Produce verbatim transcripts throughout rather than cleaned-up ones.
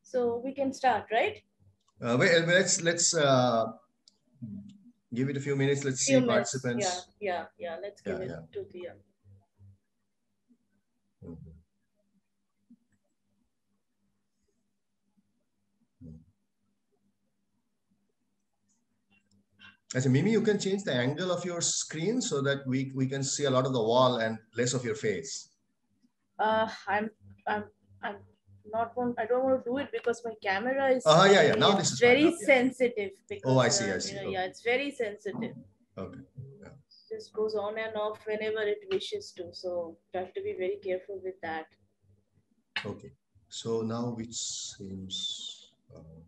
So we can start, right? Uh, wait, uh, let's let's uh, give it a few minutes. Let's Few see minutes. Yeah, participants. yeah, yeah. Let's give Yeah, it yeah. to the. Uh, Mhm. As a Mimi, you can change the angle of your screen so that we we can see a lot of the wall and less of your face. uh, I'm, I'm, I'm not want. I don't want to do it because my camera is Uh, yeah, yeah. very, Now this it's is fine. very Now, yeah. sensitive Oh, because I see, uh, I you see. know, yeah, Okay, it's very sensitive. okay. Yeah. Just goes on and off whenever it wishes to. So you have to be very careful with that. Okay. So now which seems. Uh,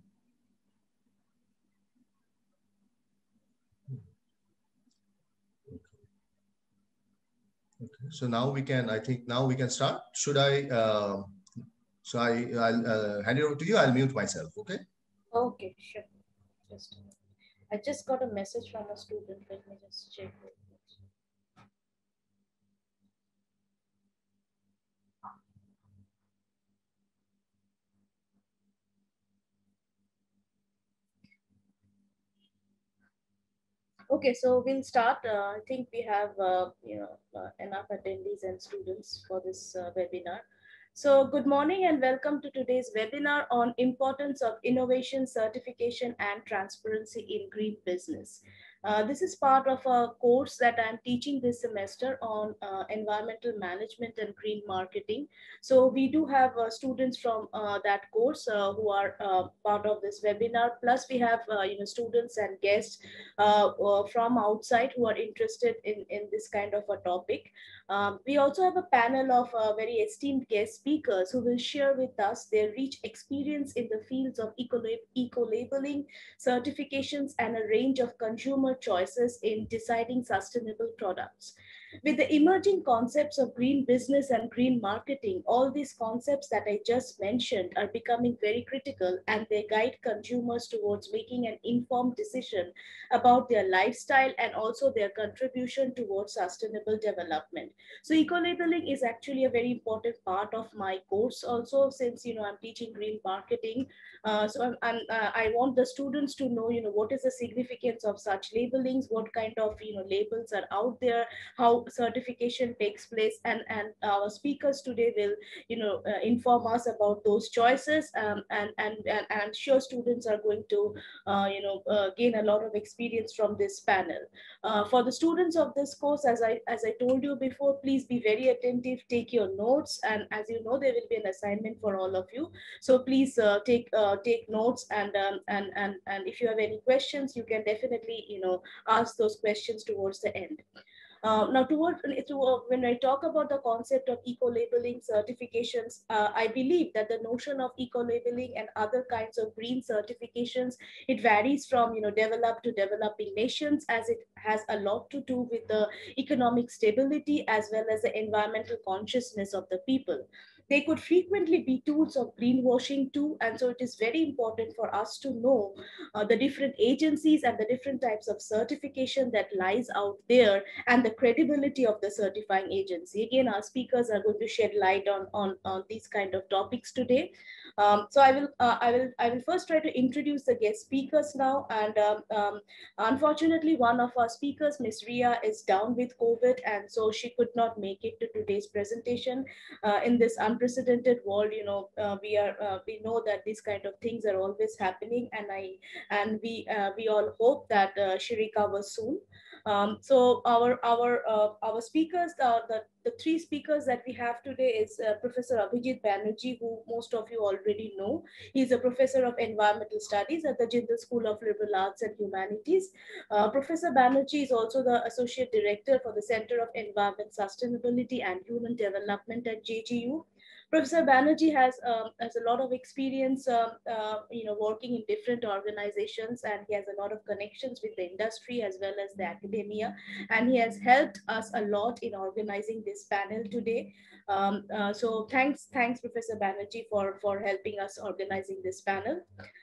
okay. So now we can. I think now we can start. Should I? Uh, so I I'll uh, hand it over to you. I'll mute myself. Okay. Okay, sure. Just. I just got a message from a student. Let me just check. Okay, so we'll start. Uh, I think we have uh, you know uh, enough attendees and students for this uh, webinar. So good morning and welcome to today's webinar on importance of innovation, certification and transparency in green business. Uh, this is part of a course that I'm teaching this semester on uh, environmental management and green marketing. So we do have uh, students from uh, that course uh, who are uh, part of this webinar. Plus we have uh, you know students and guests uh, uh, from outside who are interested in, in this kind of a topic. Um, we also have a panel of uh, very esteemed guest speakers who will share with us their rich experience in the fields of eco-labeling, certifications, and a range of consumer choices in deciding sustainable products. With the emerging concepts of green business and green marketing, all these concepts that I just mentioned are becoming very critical, and they guide consumers towards making an informed decision about their lifestyle and also their contribution towards sustainable development. So eco-labeling is actually a very important part of my course also, since you know I'm teaching green marketing. Uh, so I'm, I'm, uh, I want the students to know, you know, what is the significance of such labelings, what kind of you know labels are out there, how certification takes place, and and our speakers today will you know uh, inform us about those choices, um, and, and and I'm sure students are going to uh, you know uh, gain a lot of experience from this panel. Uh, for the students of this course, as I as I told you before, please be very attentive, take your notes, and as you know, there will be an assignment for all of you. So please uh, take uh, take notes, and um, and and and if you have any questions, you can definitely you know ask those questions towards the end. Uh, now, toward, to, uh, when I talk about the concept of eco-labeling certifications, uh, I believe that the notion of eco-labeling and other kinds of green certifications, it varies from you know developed to developing nations, as it has a lot to do with the economic stability as well as the environmental consciousness of the people. They could frequently be tools of greenwashing too, and so it is very important for us to know uh, the different agencies and the different types of certification that lies out there, and the credibility of the certifying agency. Again, our speakers are going to shed light on, on, on these kind of topics today. Um, so I will, uh, I will, I will first try to introduce the guest speakers now. And um, um, unfortunately, one of our speakers, Miss Ria, is down with COVID, and so she could not make it to today's presentation. Uh, in this unprecedented world, you know, uh, we are, uh, we know that these kind of things are always happening, and I, and we, uh, we all hope that uh, she recovers soon. Um, so our our uh, our speakers, uh, the the three speakers that we have today is uh, Professor Abhijit Banerjee, who most of you already know. He is a professor of environmental studies at the Jindal School of Liberal Arts and Humanities. Uh, Professor Banerjee is also the associate director for the Center of Environment Sustainability and Human Development at J G U. Professor Banerjee has um, has a lot of experience, um, uh, you know, working in different organizations, and he has a lot of connections with the industry as well as the academia, and he has helped us a lot in organizing this panel today. Um, uh, so thanks, thanks, Professor Banerjee, for for helping us organizing this panel.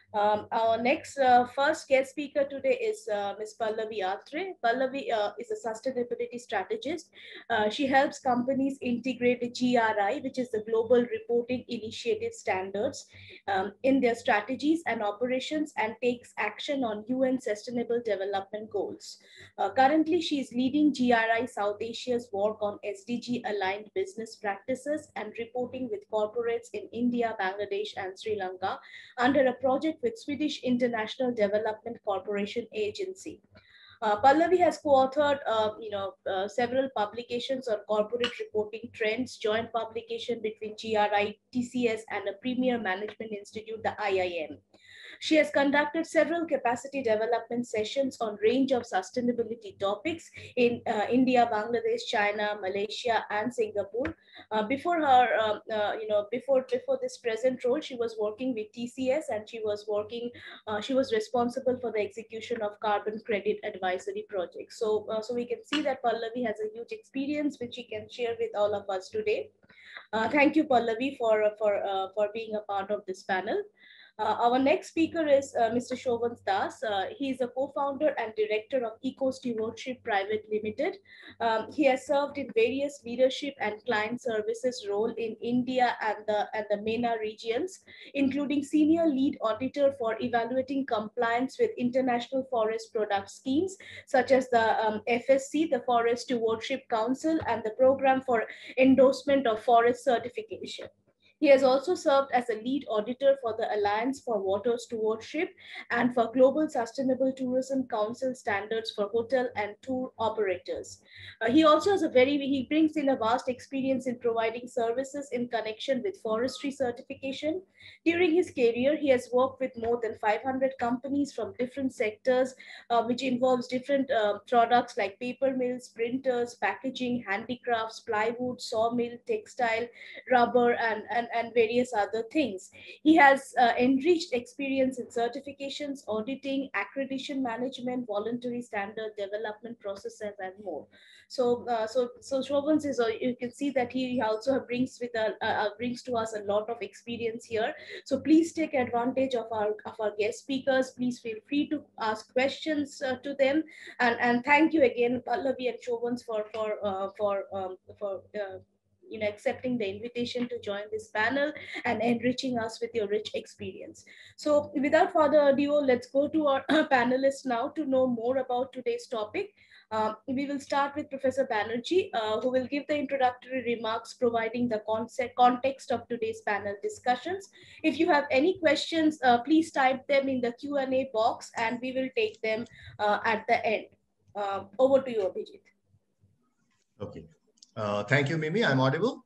Um, our next uh, first guest speaker today is uh, Miz Pallavi Atre. Pallavi uh, is a sustainability strategist. Uh, she helps companies integrate the G R I, which is the Global Reporting Initiative standards, um, in their strategies and operations, and takes action on U N Sustainable Development Goals. Uh, currently, she is leading G R I South Asia's work on S D G-aligned business practices and reporting with corporates in India, Bangladesh, and Sri Lanka under a project with Swedish International Development Corporation Agency. Uh, Pallavi has co-authored, uh, you know, uh, several publications on corporate reporting trends, joint publication between G R I, T C S, and a premier management institute, the I I M. She has conducted several capacity development sessions on range of sustainability topics in uh, India, Bangladesh, China, Malaysia, and Singapore. Uh, before her, um, uh, you know, before before this present role, she was working with T C S, and she was working. Uh, she was responsible for the execution of carbon credit advisory projects. So, uh, so we can see that Pallavi has a huge experience, which she can share with all of us today. Uh, thank you, Pallavi, for for uh, for being a part of this panel. Uh, our next speaker is uh, Mister Shovan Das. Uh, he is a co-founder and director of Eco Stewardship Private Limited. Um, he has served in various leadership and client services role in India and the, and the MENA regions, including senior lead auditor for evaluating compliance with international forest product schemes, such as the um, F S C, the Forest Stewardship Council, and the Program for Endorsement of Forest Certification. He has also served as a lead auditor for the Alliance for Water Stewardship and for Global Sustainable Tourism Council standards for hotel and tour operators. Uh, he also has a very, he brings in a vast experience in providing services in connection with forestry certification. During his career, he has worked with more than five hundred companies from different sectors, uh, which involves different uh, products like paper mills, printers, packaging, handicrafts, plywood, sawmill, textile, rubber, and, and, and various other things. He has uh, enriched experience in certifications, auditing, accreditation management, voluntary standard development processes, and more. So, uh, so, so Shobans is, uh, you can see that he also brings with a, uh, brings to us a lot of experience here. So please take advantage of our, of our guest speakers. Please feel free to ask questions uh, to them. And, and thank you again, Pallavi and Shobans, for, for, uh, for, um, for, uh, you know, accepting the invitation to join this panel and enriching us with your rich experience. So without further ado, let's go to our panelists now to know more about today's topic. Uh, we will start with Professor Banerjee, uh, who will give the introductory remarks, providing the concept, context of today's panel discussions. If you have any questions, uh, please type them in the Q and A box, and we will take them uh, at the end. Uh, over to you, Abhijit. Okay. Uh, thank you, Mimi. I'm audible?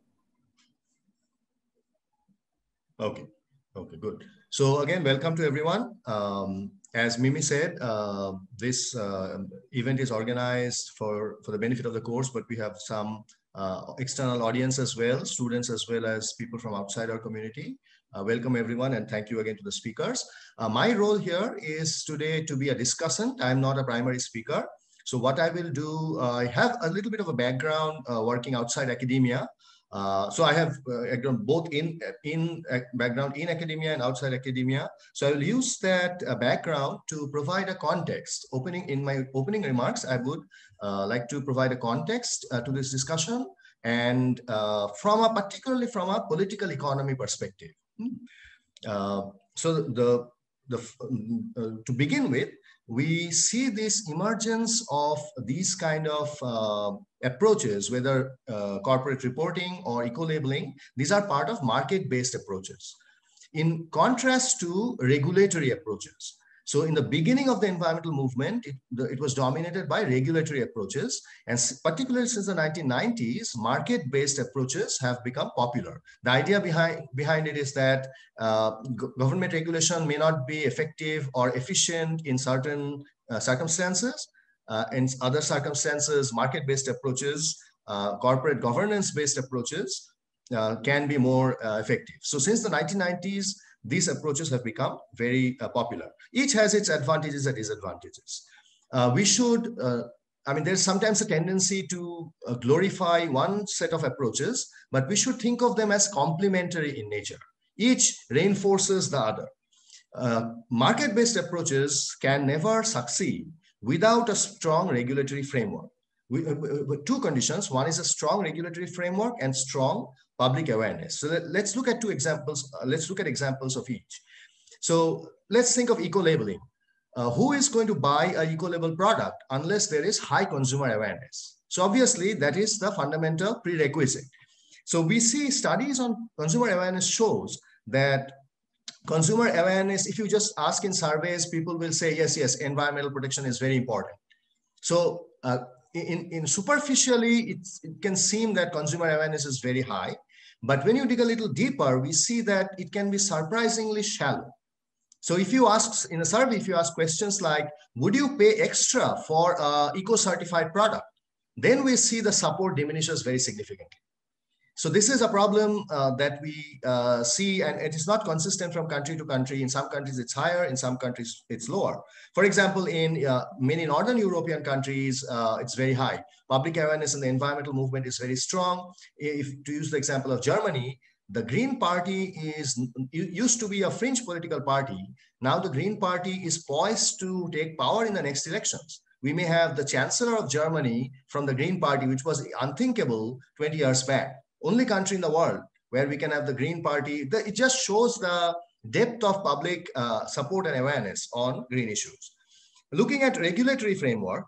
Okay. Okay, good. So again, welcome to everyone. Um, as Mimi said, uh, this uh, event is organized for, for the benefit of the course, but we have some uh, external audience as well, students as well as people from outside our community. Uh, welcome everyone, and thank you again to the speakers. Uh, my role here is today to be a discussant. I'm not a primary speaker. So what I will do, uh, I have a little bit of a background uh, working outside academia. Uh, so I have uh, both in, in uh, background in academia and outside academia. So I will use that uh, background to provide a context. Opening in my opening remarks, I would uh, like to provide a context uh, to this discussion, and uh, from a particularly from a political economy perspective. Uh, so the, the uh, to begin with, we see this emergence of these kind of uh, approaches, whether uh, corporate reporting or eco-labeling. These are part of market-based approaches, in contrast to regulatory approaches. So in the beginning of the environmental movement, it, the, it was dominated by regulatory approaches, and particularly since the nineteen nineties, market-based approaches have become popular. The idea behind, behind it is that uh, government regulation may not be effective or efficient in certain uh, circumstances. Uh, in other circumstances, market-based approaches, uh, corporate governance-based approaches uh, can be more uh, effective. So since the nineteen nineties, these approaches have become very uh, popular. Each has its advantages and disadvantages. Uh, we should, uh, I mean, there's sometimes a tendency to uh, glorify one set of approaches, but we should think of them as complementary in nature. Each reinforces the other. Uh, market-based approaches can never succeed without a strong regulatory framework. We, uh, with two conditions. One is a strong regulatory framework and strong public awareness. So let, let's look at two examples. Uh, let's look at examples of each. So let's think of eco-labeling. Uh, who is going to buy an eco-label product unless there is high consumer awareness? So obviously that is the fundamental prerequisite. So we see studies on consumer awareness shows that consumer awareness, if you just ask in surveys, people will say, yes, yes, environmental protection is very important. So uh, in, in superficially, it's, it can seem that consumer awareness is very high. But when you dig a little deeper, we see that it can be surprisingly shallow. So if you ask in a survey, if you ask questions like, would you pay extra for an eco-certified product? Then we see the support diminishes very significantly. So this is a problem uh, that we uh, see, and it is not consistent from country to country. In some countries, it's higher. In some countries, it's lower. For example, in uh, many Northern European countries, uh, it's very high. Public awareness in the environmental movement is very strong. If to use the example of Germany, the Green Party is used to be a fringe political party. Now the Green Party is poised to take power in the next elections. We may have the Chancellor of Germany from the Green Party, which was unthinkable twenty years back. Only country in the world where we can have the Green Party. It just shows the depth of public uh, support and awareness on green issues. Looking at regulatory framework,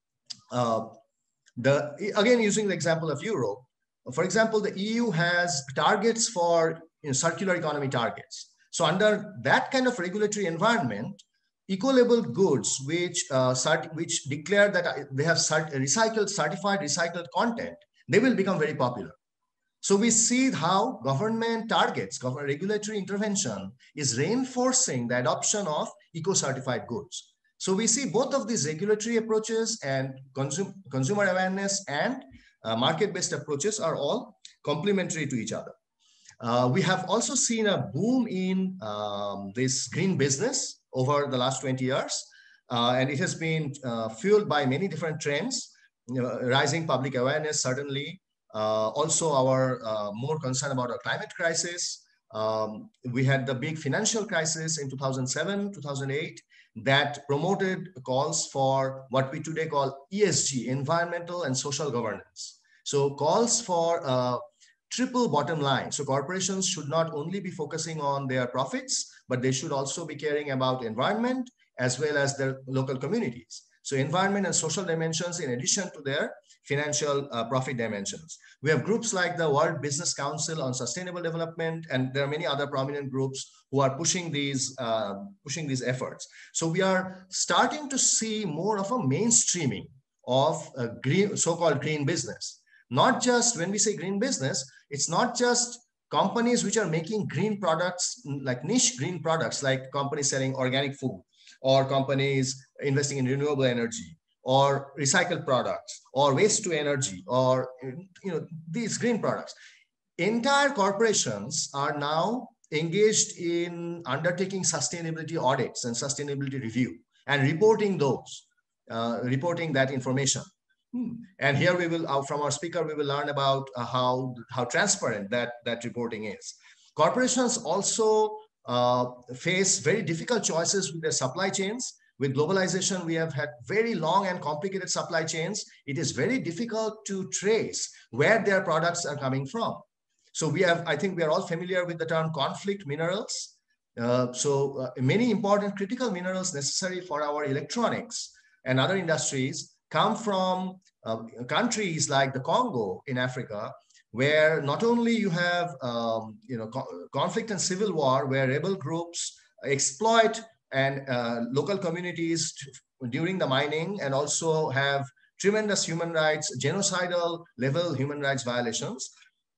uh, the again using the example of Europe, for example, the E U has targets for you know, circular economy targets. So under that kind of regulatory environment, eco-labeled goods which uh, cert which declare that they have cert recycled, certified recycled content, they will become very popular. So we see how government targets, government regulatory intervention is reinforcing the adoption of eco-certified goods. So we see both of these regulatory approaches and consum consumer awareness and uh, market-based approaches are all complementary to each other. Uh, we have also seen a boom in um, this green business over the last twenty years. Uh, and it has been uh, fueled by many different trends, you know, rising public awareness, certainly. Uh, also, our uh, more concern about our climate crisis. Um, we had the big financial crisis in two thousand seven, two thousand eight, that promoted calls for what we today call E S G, environmental and social governance. So calls for uh, triple bottom line. So corporations should not only be focusing on their profits, but they should also be caring about environment as well as their local communities. So environment and social dimensions in addition to their financial uh, profit dimensions. We have groups like the World Business Council on Sustainable Development, and there are many other prominent groups who are pushing these, uh, pushing these efforts. So we are starting to see more of a mainstreaming of uh, green, so-called green business. Not just when we say green business, it's not just companies which are making green products, like niche green products, like companies selling organic food, or companies investing in renewable energy, or recycled products, or waste to energy, or you know these green products. Entire corporations are now engaged in undertaking sustainability audits and sustainability review and reporting those, uh, reporting that information. Hmm. And here we will, uh, from our speaker, we will learn about uh, how, how transparent that, that reporting is. Corporations also uh, face very difficult choices with their supply chains. With globalization, we have had very long and complicated supply chains. It is very difficult to trace where their products are coming from. So we have, I think we are all familiar with the term conflict minerals. Uh, so uh, many important critical minerals necessary for our electronics and other industries come from uh, countries like the Congo in Africa, where not only you have um, you know, co conflict and civil war, where rebel groups exploit and uh, local communities during the mining, and also have tremendous human rights, genocidal level human rights violations.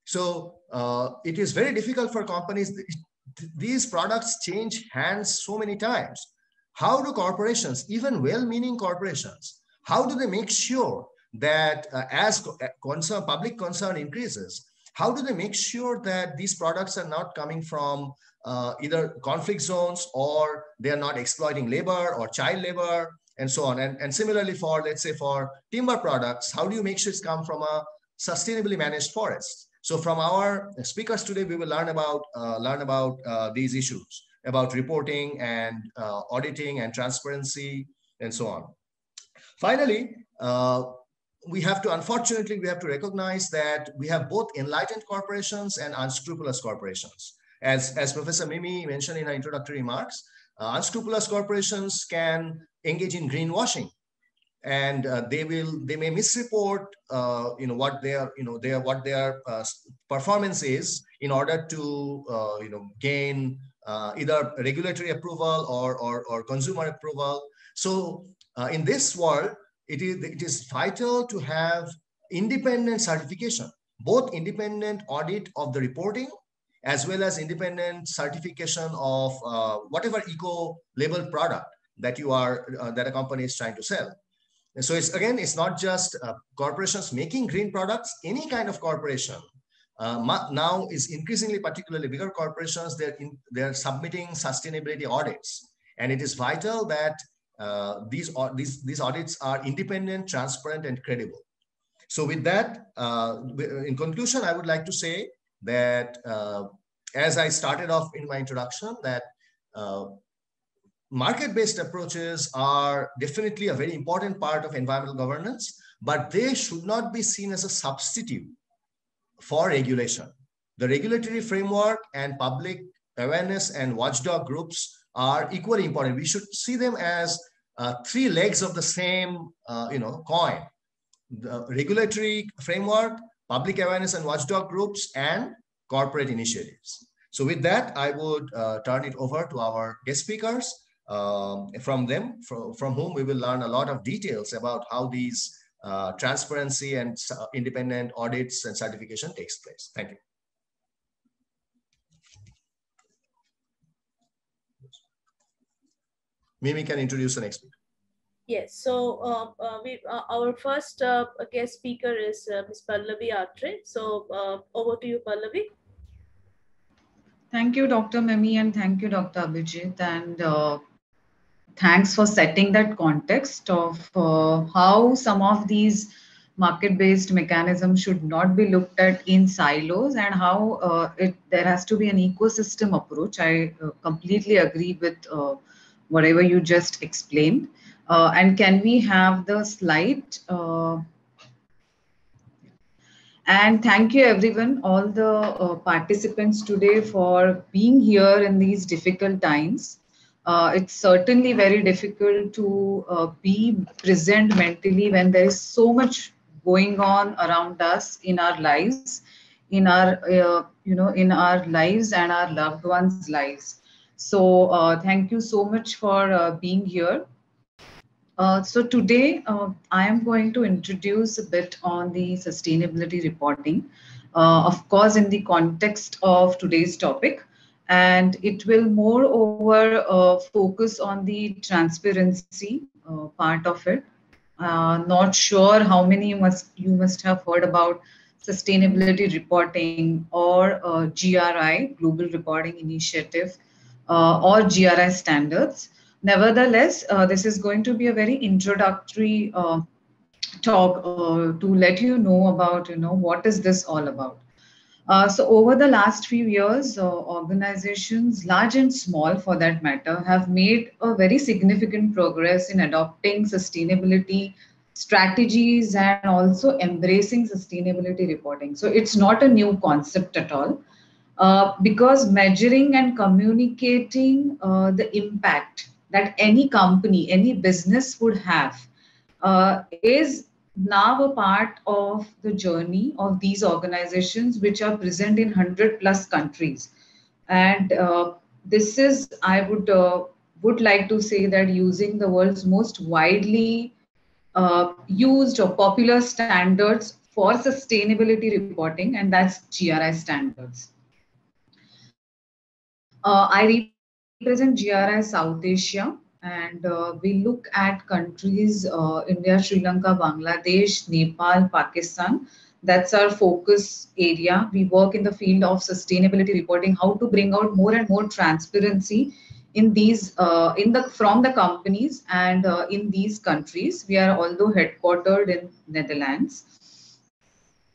So uh, it is very difficult for companies. These products change hands so many times. How do corporations, even well-meaning corporations, how do they make sure that uh, as concern, public concern increases, how do they make sure that these products are not coming from uh, either conflict zones, or they are not exploiting labor or child labor and so on? And, and similarly for, let's say, for timber products, how do you make sure it's come from a sustainably managed forest? So from our speakers today, we will learn about, uh, learn about uh, these issues. about reporting and uh, auditing and transparency and so on. Finally, uh, we have to, unfortunately, we have to recognize that we have both enlightened corporations and unscrupulous corporations. As, as Professor Mimi mentioned in her introductory remarks, uh, unscrupulous corporations can engage in greenwashing, and uh, they will they may misreport uh, you know what their you know their what their uh, performance is in order to uh, you know gain uh, either regulatory approval or or, or consumer approval. So uh, in this world, it is it is vital to have independent certification, both independent audit of the reporting as well as independent certification of uh, whatever eco labeled product that you are uh, that a company is trying to sell. And so it's again, it's not just uh, corporations making green products. Any kind of corporation uh, now is increasingly, particularly bigger corporations, they're in, they're submitting sustainability audits, and it is vital that uh, these these these audits are independent, transparent, and credible. So with that, uh, in conclusion, I would like to say that uh, as I started off in my introduction, that uh, market-based approaches are definitely a very important part of environmental governance, but they should not be seen as a substitute for regulation. The regulatory framework and public awareness and watchdog groups are equally important. We should see them as uh, three legs of the same uh, you know, coin. The regulatory framework, public awareness and watchdog groups, and corporate initiatives. So with that, I would uh, turn it over to our guest speakers. Um, from them, from, from whom we will learn a lot of details about how these uh, transparency and uh, independent audits and certification takes place. Thank you. Mimi can introduce the next speaker. Yes, so uh, uh, we, uh, our first uh, guest speaker is uh, Miz Pallavi Atre. So uh, over to you, Pallavi. Thank you, Doctor Mimi, and thank you, Doctor Abhijit. And uh, thanks for setting that context of uh, how some of these market-based mechanisms should not be looked at in silos, and how uh, it there has to be an ecosystem approach. I uh, completely agree with uh, whatever you just explained. Uh, and can we have the slide? Uh, And thank you everyone, all the uh, participants today, for being here in these difficult times. Uh, it's certainly very difficult to uh, be present mentally when there is so much going on around us in our lives, in our uh, you know in our lives and our loved ones' lives. So uh, thank you so much for uh, being here. Uh, so today, uh, I am going to introduce a bit on the sustainability reporting, uh, of course, in the context of today's topic, and it will moreover uh, focus on the transparency uh, part of it. Uh, not sure how many you must you must have heard about sustainability reporting, or uh, G R I, Global Reporting Initiative, uh, or G R I standards. Nevertheless, uh, this is going to be a very introductory uh, talk uh, to let you know about, you know, what is this all about. Uh, so over the last few years, uh, organizations, large and small for that matter, have made a very significant progress in adopting sustainability strategies and also embracing sustainability reporting. So it's not a new concept at all. Uh, because measuring and communicating uh, the impact that any company, any business would have uh, is now a part of the journey of these organizations, which are present in one hundred plus countries. And uh, this is, I would uh, would like to say that using the world's most widely uh, used or popular standards for sustainability reporting, and that's G R I standards. Uh, I represent G R I South Asia, and uh, we look at countries uh, India, Sri Lanka, Bangladesh, Nepal, Pakistan. That's our focus area. We work in the field of sustainability reporting, how to bring out more and more transparency in these, uh, in the from the companies and uh, in these countries. We are although headquartered in Netherlands.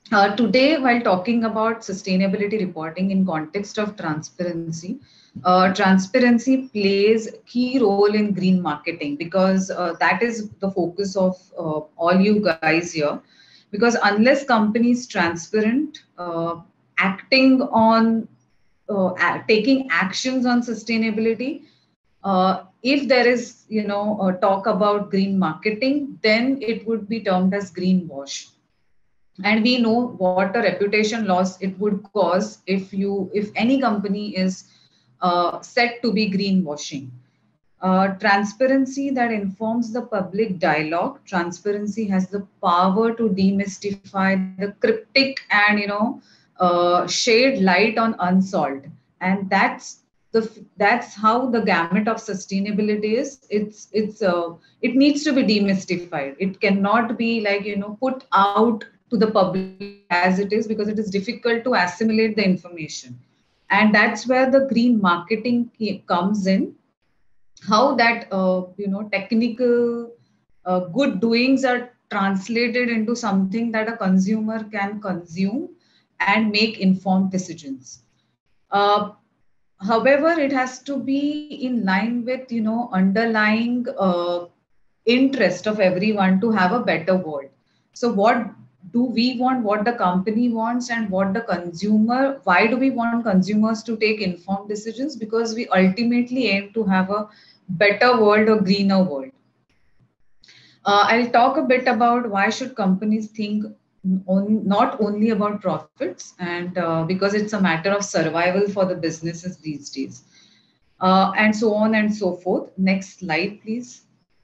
Uh, today, while talking about sustainability reporting in context of transparency, uh, transparency plays key role in green marketing because uh, that is the focus of uh, all you guys here. Because unless companies transparent, uh, acting on uh, a- taking actions on sustainability, uh, if there is you know a talk about green marketing, then it would be termed as greenwash, and we know what a reputation loss it would cause if you if any company is uh, said to be greenwashing. Uh, transparency that informs the public dialogue. Transparency has the power to demystify the cryptic and you know uh, shed light on unsolved, and that's the that's how the gamut of sustainability is. It's it's uh, it needs to be demystified. It cannot be like you know put out to the public as it is, because it is difficult to assimilate the information, and that's where the green marketing comes in. How that uh, you know technical uh, good doings are translated into something that a consumer can consume and make informed decisions. uh, However, it has to be in line with you know underlying uh, interest of everyone to have a better world. So what do we want, what the company wants, and what the consumer, why do we want consumers to take informed decisions? Because we ultimately aim to have a better world, a greener world. uh, I'll talk a bit about why should companies think on, not only about profits, and uh, because it's a matter of survival for the businesses these days, uh, and so on and so forth. Next slide, please.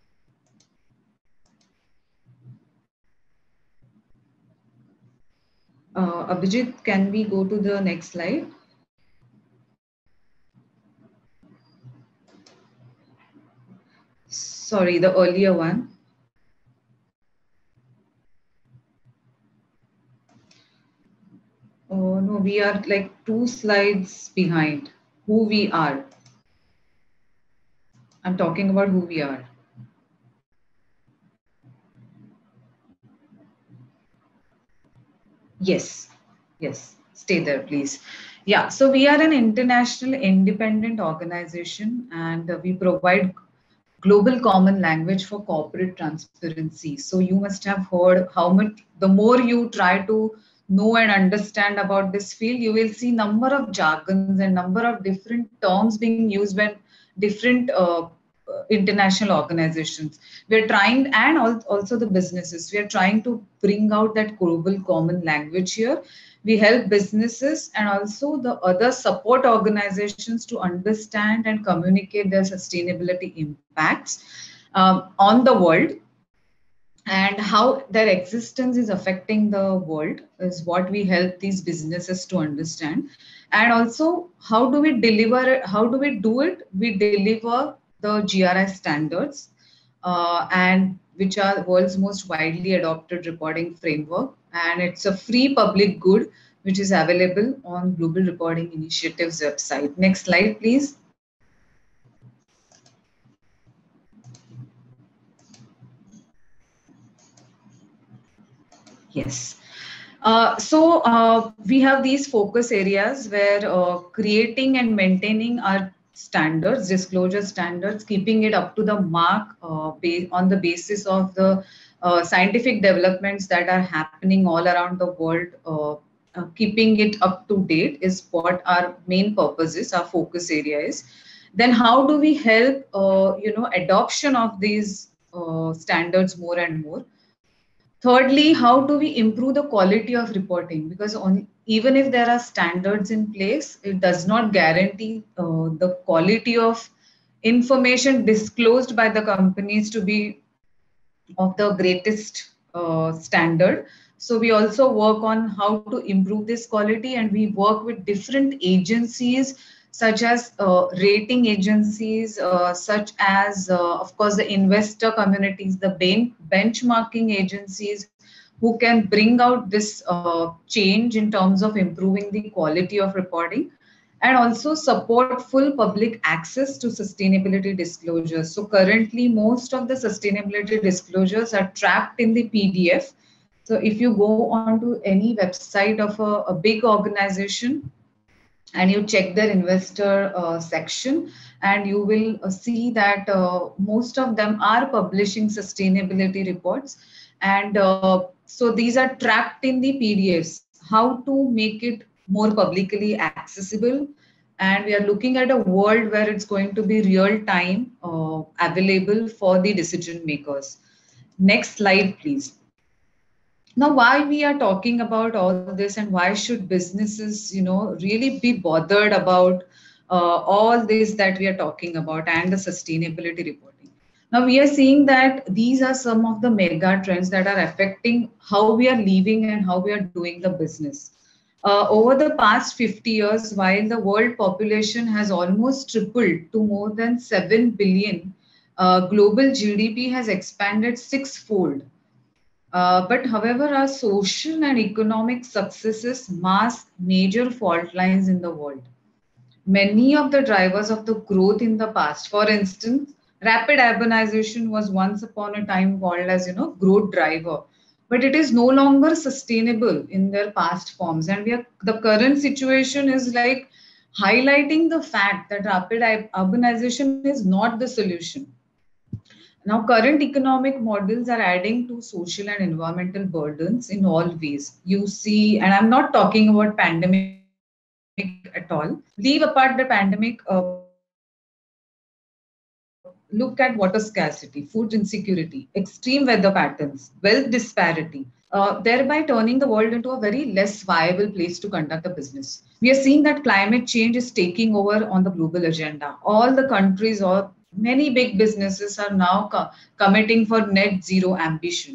Uh, Abhijit, can we go to the next slide? Sorry, the earlier one. Oh no, we are like two slides behind. Who we are. I'm talking about who we are. Yes, yes, stay there, please. Yeah, so we are an international independent organization, and uh, we provide global common language for corporate transparency. So you must have heard how much, the more you try to know and understand about this field, you will see number of jargons and number of different terms being used when different uh, international organizations. We're trying, and also the businesses, we are trying to bring out that global common language here. We help businesses and also the other support organizations to understand and communicate their sustainability impacts um, on the world, and how their existence is affecting the world is what we help these businesses to understand. And also, how do we deliver it, how do we do it? We deliver the G R I standards, uh, and which are world's most widely adopted reporting framework, and it's a free public good which is available on Global Reporting Initiative's website. Next slide, please. Yes. Uh, so uh, we have these focus areas where uh, creating and maintaining our standards, disclosure standards, keeping it up to the mark uh, on the basis of the uh, scientific developments that are happening all around the world. Uh, uh, keeping it up to date is what our main purpose is, our focus area is. Then how do we help, uh, you know, adoption of these uh, standards more and more? Thirdly, how do we improve the quality of reporting? Because on, even if there are standards in place, it does not guarantee uh, the quality of information disclosed by the companies to be of the greatest uh, standard. So we also work on how to improve this quality, and we work with different agencies such as uh, rating agencies, uh, such as, uh, of course, the investor communities, the ben benchmarking agencies, who can bring out this uh, change in terms of improving the quality of reporting, and also support full public access to sustainability disclosures. So currently, most of the sustainability disclosures are trapped in the P D F. So if you go onto any website of a, a big organization and you check their investor uh, section, and you will uh, see that uh, most of them are publishing sustainability reports. And uh, so these are tracked in the P D Fs, how to make it more publicly accessible. And we are looking at a world where it's going to be real time uh, available for the decision makers. Next slide, please. Now, why we are talking about all this, and why should businesses, you know, really be bothered about uh, all this that we are talking about, and the sustainability reporting. Now we are seeing that these are some of the mega trends that are affecting how we are living and how we are doing the business. Uh, over the past fifty years, while the world population has almost tripled to more than seven billion, uh, global G D P has expanded sixfold. Uh, but however, our social and economic successes mask major fault lines in the world. Many of the drivers of the growth in the past, for instance, rapid urbanization was once upon a time called as, you know, growth driver, but it is no longer sustainable in their past forms. And we are, the current situation is like highlighting the fact that rapid urbanization is not the solution. Now, current economic models are adding to social and environmental burdens in all ways. You see, and I'm not talking about pandemic at all. Leave apart the pandemic. Uh, look at water scarcity, food insecurity, extreme weather patterns, wealth disparity, uh, thereby turning the world into a very less viable place to conduct the business. We are seeing that climate change is taking over on the global agenda. All the countries or many big businesses are now co- committing for net zero ambition.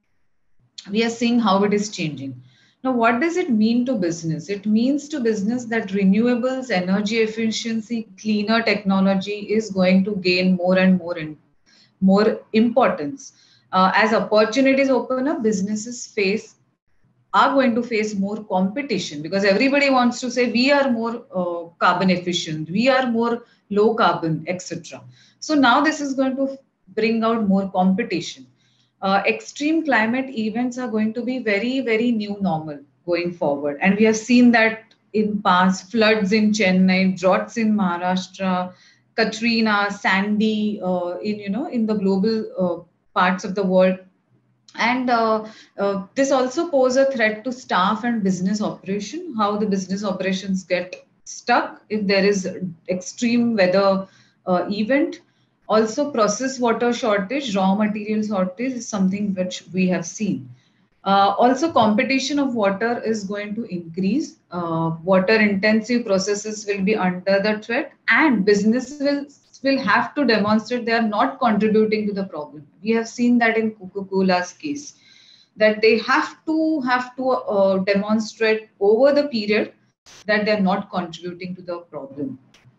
We are seeing how it is changing. Now, what does it mean to business? It means to business that renewables, energy efficiency, cleaner technology is going to gain more and more in, more importance. Uh, as opportunities open up, businesses face are going to face more competition, because everybody wants to say we are more uh, carbon efficient, we are more low carbon, et cetera. So now this is going to bring out more competition. Uh, extreme climate events are going to be very, very new normal going forward, and we have seen that in past floods in Chennai, droughts in Maharashtra, Katrina, Sandy, uh, in you know in the global uh, parts of the world. And uh, uh, this also pose a threat to staff and business operation, how the business operations get stuck if there is extreme weather uh, event. Also, process water shortage, raw material shortage is something which we have seen. Uh, also, competition of water is going to increase. Uh, water intensive processes will be under the threat, and business will will have to demonstrate they are not contributing to the problem. We have seen that in Coca-Cola's case, that they have to have to uh, demonstrate over the period that they are not contributing to the problem.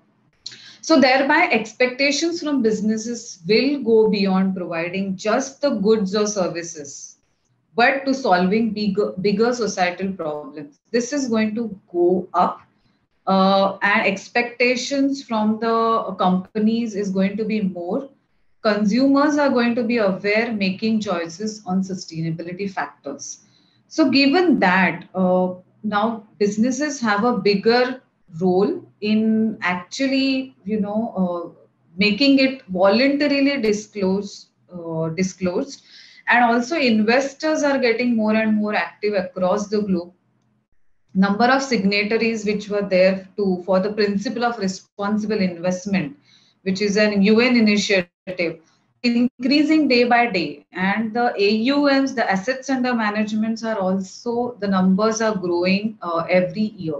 So thereby, expectations from businesses will go beyond providing just the goods or services, but to solving bigger, bigger societal problems. This is going to go up, uh, and expectations from the companies is going to be more. Consumers are going to be aware, making choices on sustainability factors. So given that, uh, now businesses have a bigger role in actually, you know, uh, making it voluntarily disclosed, uh, disclosed, and also investors are getting more and more active across the globe. Number of signatories which were there to for the principle of responsible investment, which is an U N initiative, is increasing day by day, and the A U Ms, the assets under managements, are also, the numbers are growing uh, every year.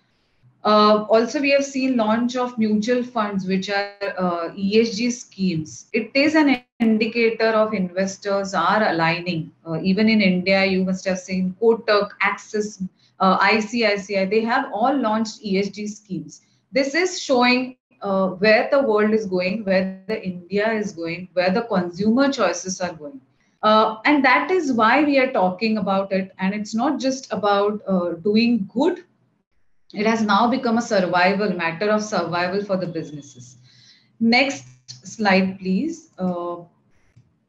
Uh, also, we have seen launch of mutual funds, which are uh, E S G schemes. It is an indicator of investors are aligning. Uh, even in India, you must have seen Kotak, Axis, uh, I C I C I. They have all launched E S G schemes. This is showing uh, where the world is going, where the India is going, where the consumer choices are going. Uh, and that is why we are talking about it. And it's not just about uh, doing good, it has now become a survival matter of survival for the businesses. Next slide, please. Uh,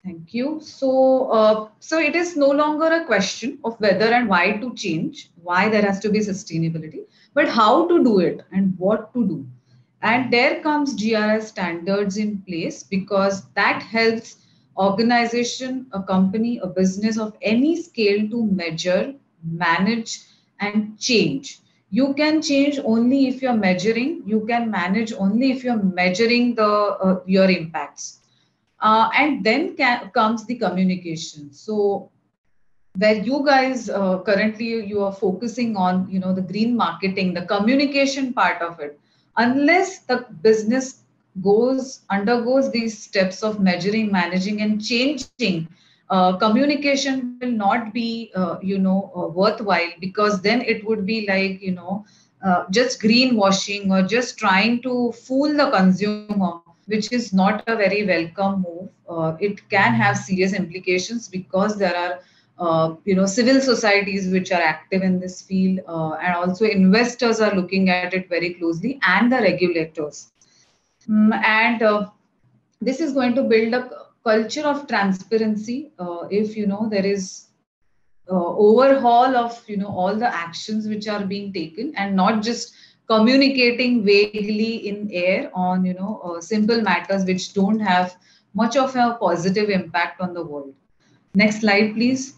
Thank you. So, uh, so it is no longer a question of whether and why to change, why there has to be sustainability, but how to do it and what to do. And there comes G R S standards in place because that helps organization, a company, a business of any scale to measure, manage, and change. You can change only if you're measuring. You can manage only if you're measuring the uh, your impacts, uh, and then ca- comes the communication. So where you guys uh, currently you are focusing on, you know, the green marketing, the communication part of it, unless the business goes undergoes these steps of measuring, managing, and changing, uh, communication will not be uh, you know uh, worthwhile, because then it would be like, you know, uh, just greenwashing or just trying to fool the consumer, which is not a very welcome move. Uh, it can have serious implications because there are uh, you know, civil societies which are active in this field, uh, and also investors are looking at it very closely, and the regulators. Mm, and uh, this is going to build a culture of transparency. Uh, if you know there is uh, overhaul of, you know, all the actions which are being taken, and not just communicating vaguely in air on, you know, uh, simple matters which don't have much of a positive impact on the world. Next slide, please.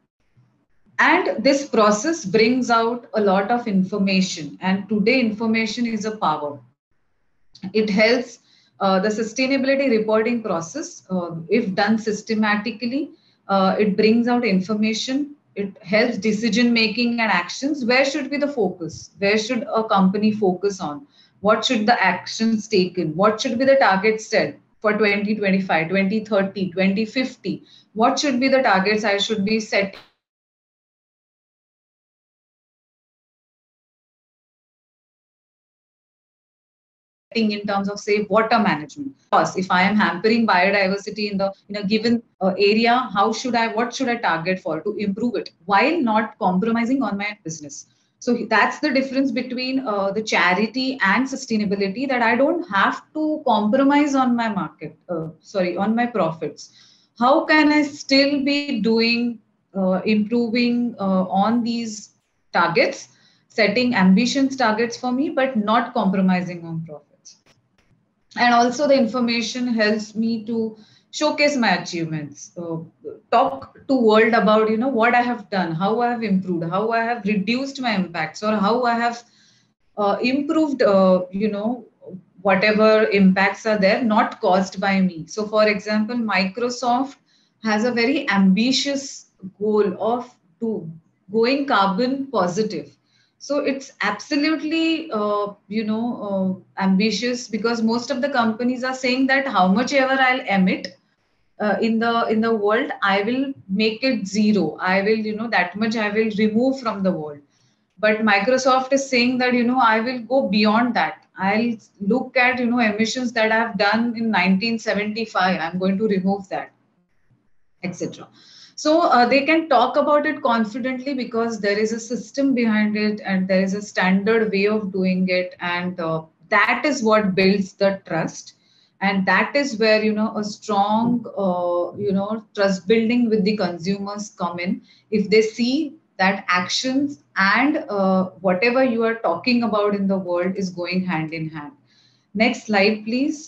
And this process brings out a lot of information, and today information is a power. It helps uh, the sustainability reporting process, uh, if done systematically, uh, it brings out information, it helps decision making and actions. Where should be the focus, where should a company focus on, what should the actions taken, what should be the target set for twenty twenty-five, twenty thirty, twenty fifty, what should be the targets I should be setting in terms of, say, water management, what should be the targets I should be setting in terms of, say, biodiversity, what should be the targets I should be setting in terms of loss, if I am hampering biodiversity in the in a given uh, area, how should I, what should I target for to improve it while not compromising on my business. So that's the difference between uh, the charity and sustainability, that I don't have to compromise on my market, uh, sorry, on my profits. How can I still be doing uh, improving uh, on these targets, setting ambitious targets for me, but not compromising on profits. And also the information helps me to showcase my achievements, uh, talk to world about, you know, what I have done, how I have improved, how I have reduced my impacts, or how I have uh, improved, uh, you know, whatever impacts are there not caused by me. So for example, Microsoft has a very ambitious goal of to going carbon positive. So it's absolutely uh, you know uh, ambitious, because most of the companies are saying that how much ever I'll emit uh, in the in the world, I will make it zero, I will, you know, that much I will remove from the world. But Microsoft is saying that, you know, I will go beyond that, I'll look at, you know, emissions that I've done in nineteen seventy-five, I'm going to remove that, etc. So uh, they can talk about it confidently because there is a system behind it, and there is a standard way of doing it, and uh, that is what builds the trust. And that is where, you know, a strong uh, you know trust building with the consumers come in. If they see that actions and uh, whatever you are talking about in the world is going hand in hand. Next slide, please.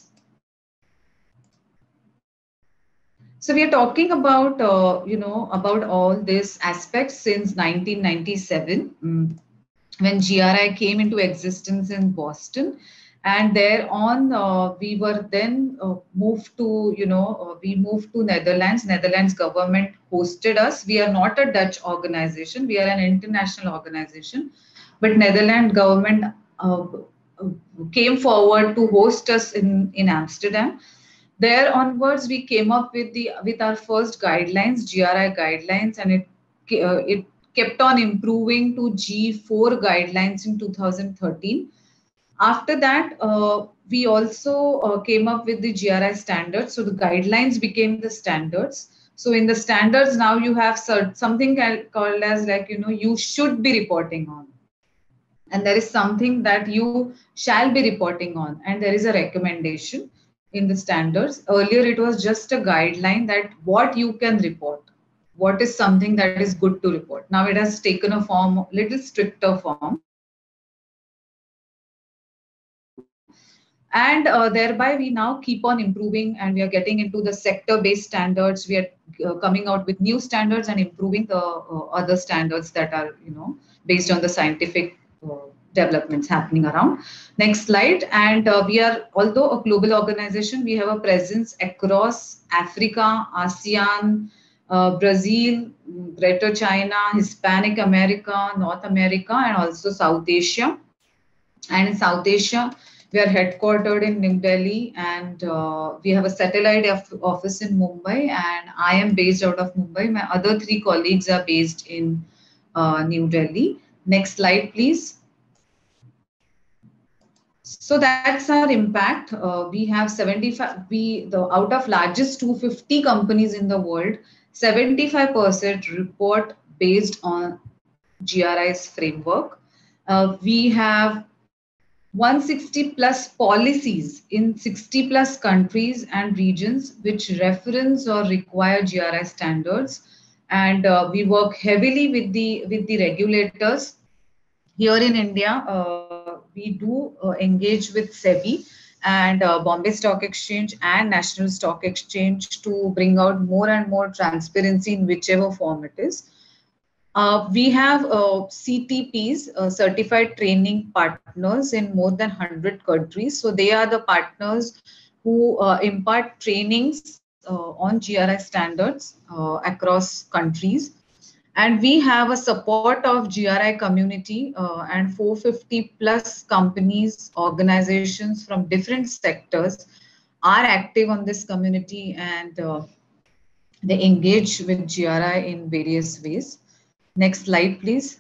So we are talking about, uh, you know, about all these aspects since nineteen ninety-seven, mm, when G R I came into existence in Boston. And there on, uh, we were then uh, moved to, you know, uh, we moved to Netherlands. Netherlands government hosted us. We are not a Dutch organization. We are an international organization. But Netherlands government uh, uh, came forward to host us in, in Amsterdam. There onwards, we came up with the with our first guidelines, G R I guidelines, and it uh, it kept on improving to G four guidelines in two thousand thirteen. After that, uh, we also uh, came up with the G R I standards. So the guidelines became the standards. So in the standards now you have something called as, like, you know, you should be reporting on, and there is something that you shall be reporting on, and there is a recommendation. in the standards. Earlier, it was just a guideline that what you can report, what is something that is good to report. Now it has taken a form, little stricter form. And uh, thereby we now keep on improving, and we are getting into the sector based standards. We are uh, coming out with new standards and improving the uh, other standards that are, you know, based on the scientific uh, developments happening around. Next slide. And uh, we are, although a global organization, we have a presence across Africa, ASEAN, uh, Brazil, Greater China, Hispanic America, North America, and also South Asia. And in South Asia, we are headquartered in New Delhi, and uh, we have a satellite office in Mumbai, and I am based out of Mumbai. My other three colleagues are based in uh, New Delhi. Next slide, please. So that's our impact. Uh, we have seventy-five, we, the out of largest two hundred fifty companies in the world, seventy-five percent report based on G R I's framework. Uh, we have one hundred sixty plus policies in sixty plus countries and regions which reference or require G R I standards. And uh, we work heavily with the, with the regulators. Here in India, uh, we do uh, engage with SEBI and uh, Bombay Stock Exchange and National Stock Exchange to bring out more and more transparency in whichever form it is. Uh, we have uh, C T Ps, uh, certified training partners in more than one hundred countries. So they are the partners who uh, impart trainings uh, on G R I standards uh, across countries. And we have a support of G R I community uh, and four hundred fifty plus companies, organizations from different sectors are active on this community, and uh, they engage with G R I in various ways. Next slide, please.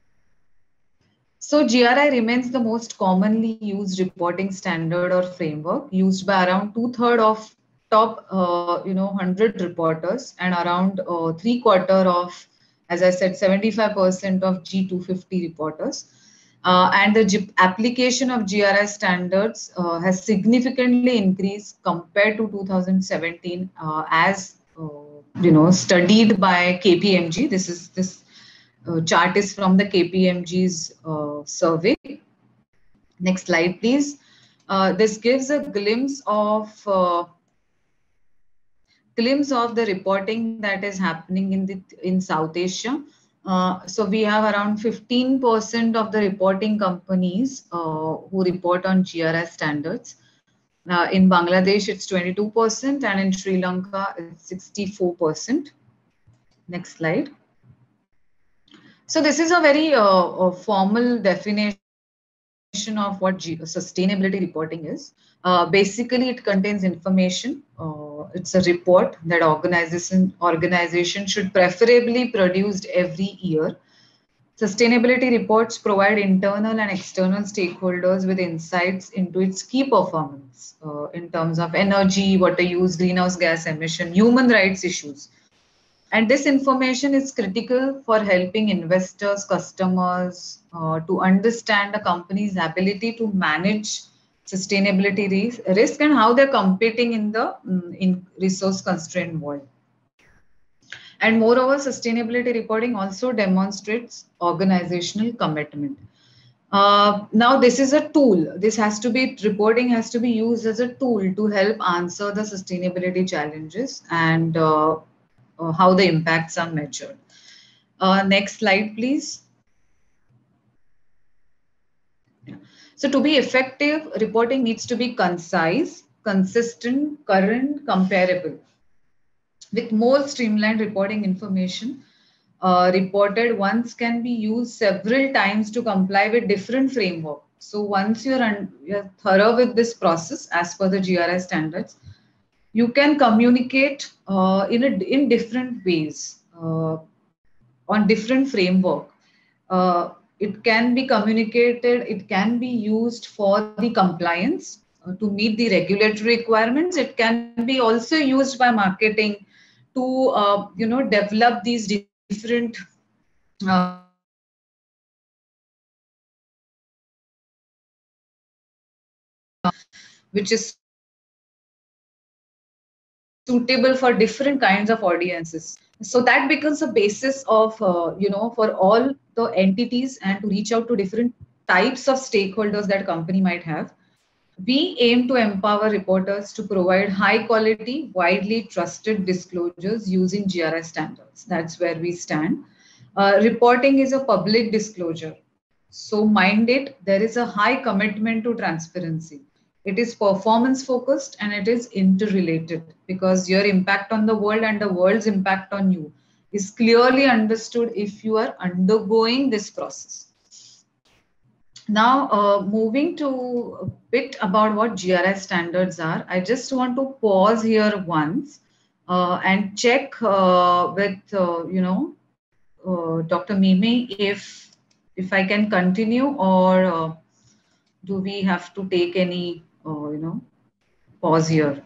So G R I remains the most commonly used reporting standard or framework, used by around two-thirds of top uh, you know, one hundred reporters, and around uh, three-quarter of, as I said, seventy-five percent of G two hundred fifty reporters. Uh, and the G application of G R I standards uh, has significantly increased compared to two thousand seventeen, uh, as uh, you know, studied by K P M G. This is this Uh, chart is from the K P M G's uh, survey. Next slide, please. Uh, this gives a glimpse of uh, glimpse of the reporting that is happening in the in South Asia. Uh, so we have around fifteen percent of the reporting companies uh, who report on G R I standards. Uh, in Bangladesh, it's twenty-two percent, and in Sri Lanka, it's sixty-four percent. Next slide. So this is a very uh, uh, formal definition of what G sustainability reporting is. Uh, basically, it contains information. Uh, it's a report that organization organization should preferably produced every year. Sustainability reports provide internal and external stakeholders with insights into its key performance uh, in terms of energy, water use, greenhouse gas emission, human rights issues. And this information is critical for helping investors, customers uh, to understand a company's ability to manage sustainability risk and how they're competing in the um, in resource constrained world. And moreover, sustainability reporting also demonstrates organizational commitment. Uh, now, this is a tool. This has to be, reporting has to be used as a tool to help answer the sustainability challenges and uh, Uh, how the impacts are measured. Uh, next slide, please. So to be effective, reporting needs to be concise, consistent, current, comparable. With more streamlined reporting information, uh, reported once can be used several times to comply with different framework. So once you're, you're thorough with this process as per the G R I standards, you can communicate uh, in, a, in different ways, uh, on different framework. Uh, it can be communicated, it can be used for the compliance uh, to meet the regulatory requirements. It can be also used by marketing to uh, you know, develop these different uh, which is suitable for different kinds of audiences. So that becomes a basis of, uh, you know, for all the entities and to reach out to different types of stakeholders that company might have. We aim to empower reporters to provide high quality, widely trusted disclosures using G R I standards. That's where we stand. Uh, reporting is a public disclosure. So mind it, there is a high commitment to transparency. It is performance focused and it is interrelated because your impact on the world and the world's impact on you is clearly understood if you are undergoing this process. Now, uh, moving to a bit about what G R I standards are, I just want to pause here once uh, and check uh, with, uh, you know, uh, Doctor Mimi, if if I can continue, or uh, do we have to take any, uh, you know, pause here?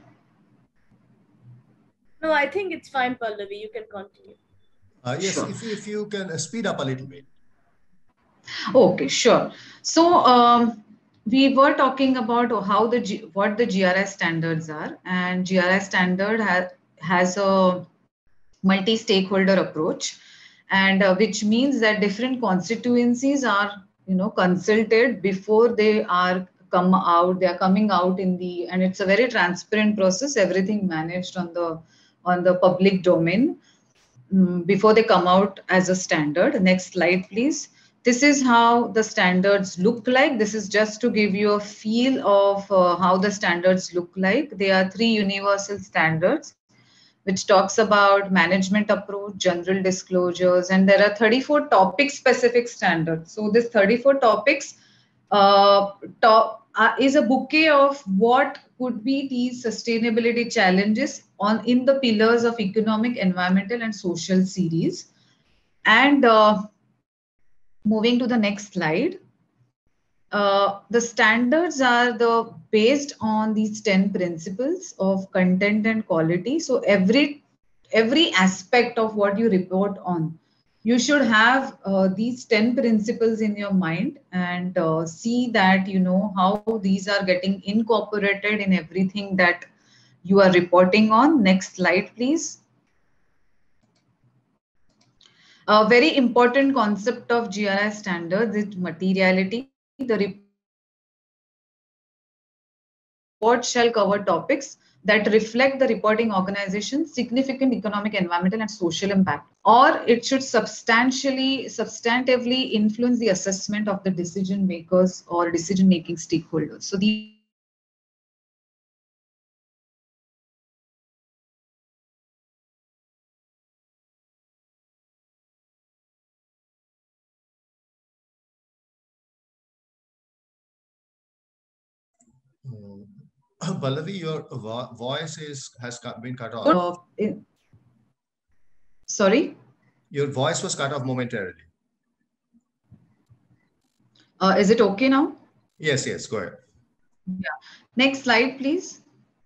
No, I think it's fine, Pallavi. You can continue. Uh, yes, Sure. if, if you can uh, speed up a little bit. Okay, sure. So um, we were talking about how the G, what the G R I standards are, and G R I standard has has a multi-stakeholder approach, and uh, which means that different constituencies are, you know, consulted before they are come out. They are coming out in the, and it's a very transparent process. Everything managed on the on the public domain mm, before they come out as a standard. Next slide, please. This is how the standards look like. This is just to give you a feel of uh, how the standards look like. They are three universal standards, which talks about management approach, general disclosures, and there are thirty-four topic specific standards. So this thirty-four topics uh, top, uh, is a bouquet of what could be these sustainability challenges on in the pillars of economic, environmental, and social series. And uh, moving to the next slide. Uh, the standards are the based on these ten principles of content and quality. So every every aspect of what you report on, you should have uh, these ten principles in your mind and uh, see that you know how these are getting incorporated in everything that you are reporting on. Next slide, please. A very important concept of G R I standards is materiality. The report shall cover topics that reflect the reporting organization's significant economic, environmental, and social impact, or it should substantially, substantively influence the assessment of the decision makers or decision making stakeholders. So these are the ten principles that we are talking about. And uh, next slide, please. Um, Pallavi, your vo voice is has cut- been cut off. Uh, in, sorry, Your voice was cut off momentarily. uh, is it okay now? Yes, yes, go ahead. Yeah. Next slide, please.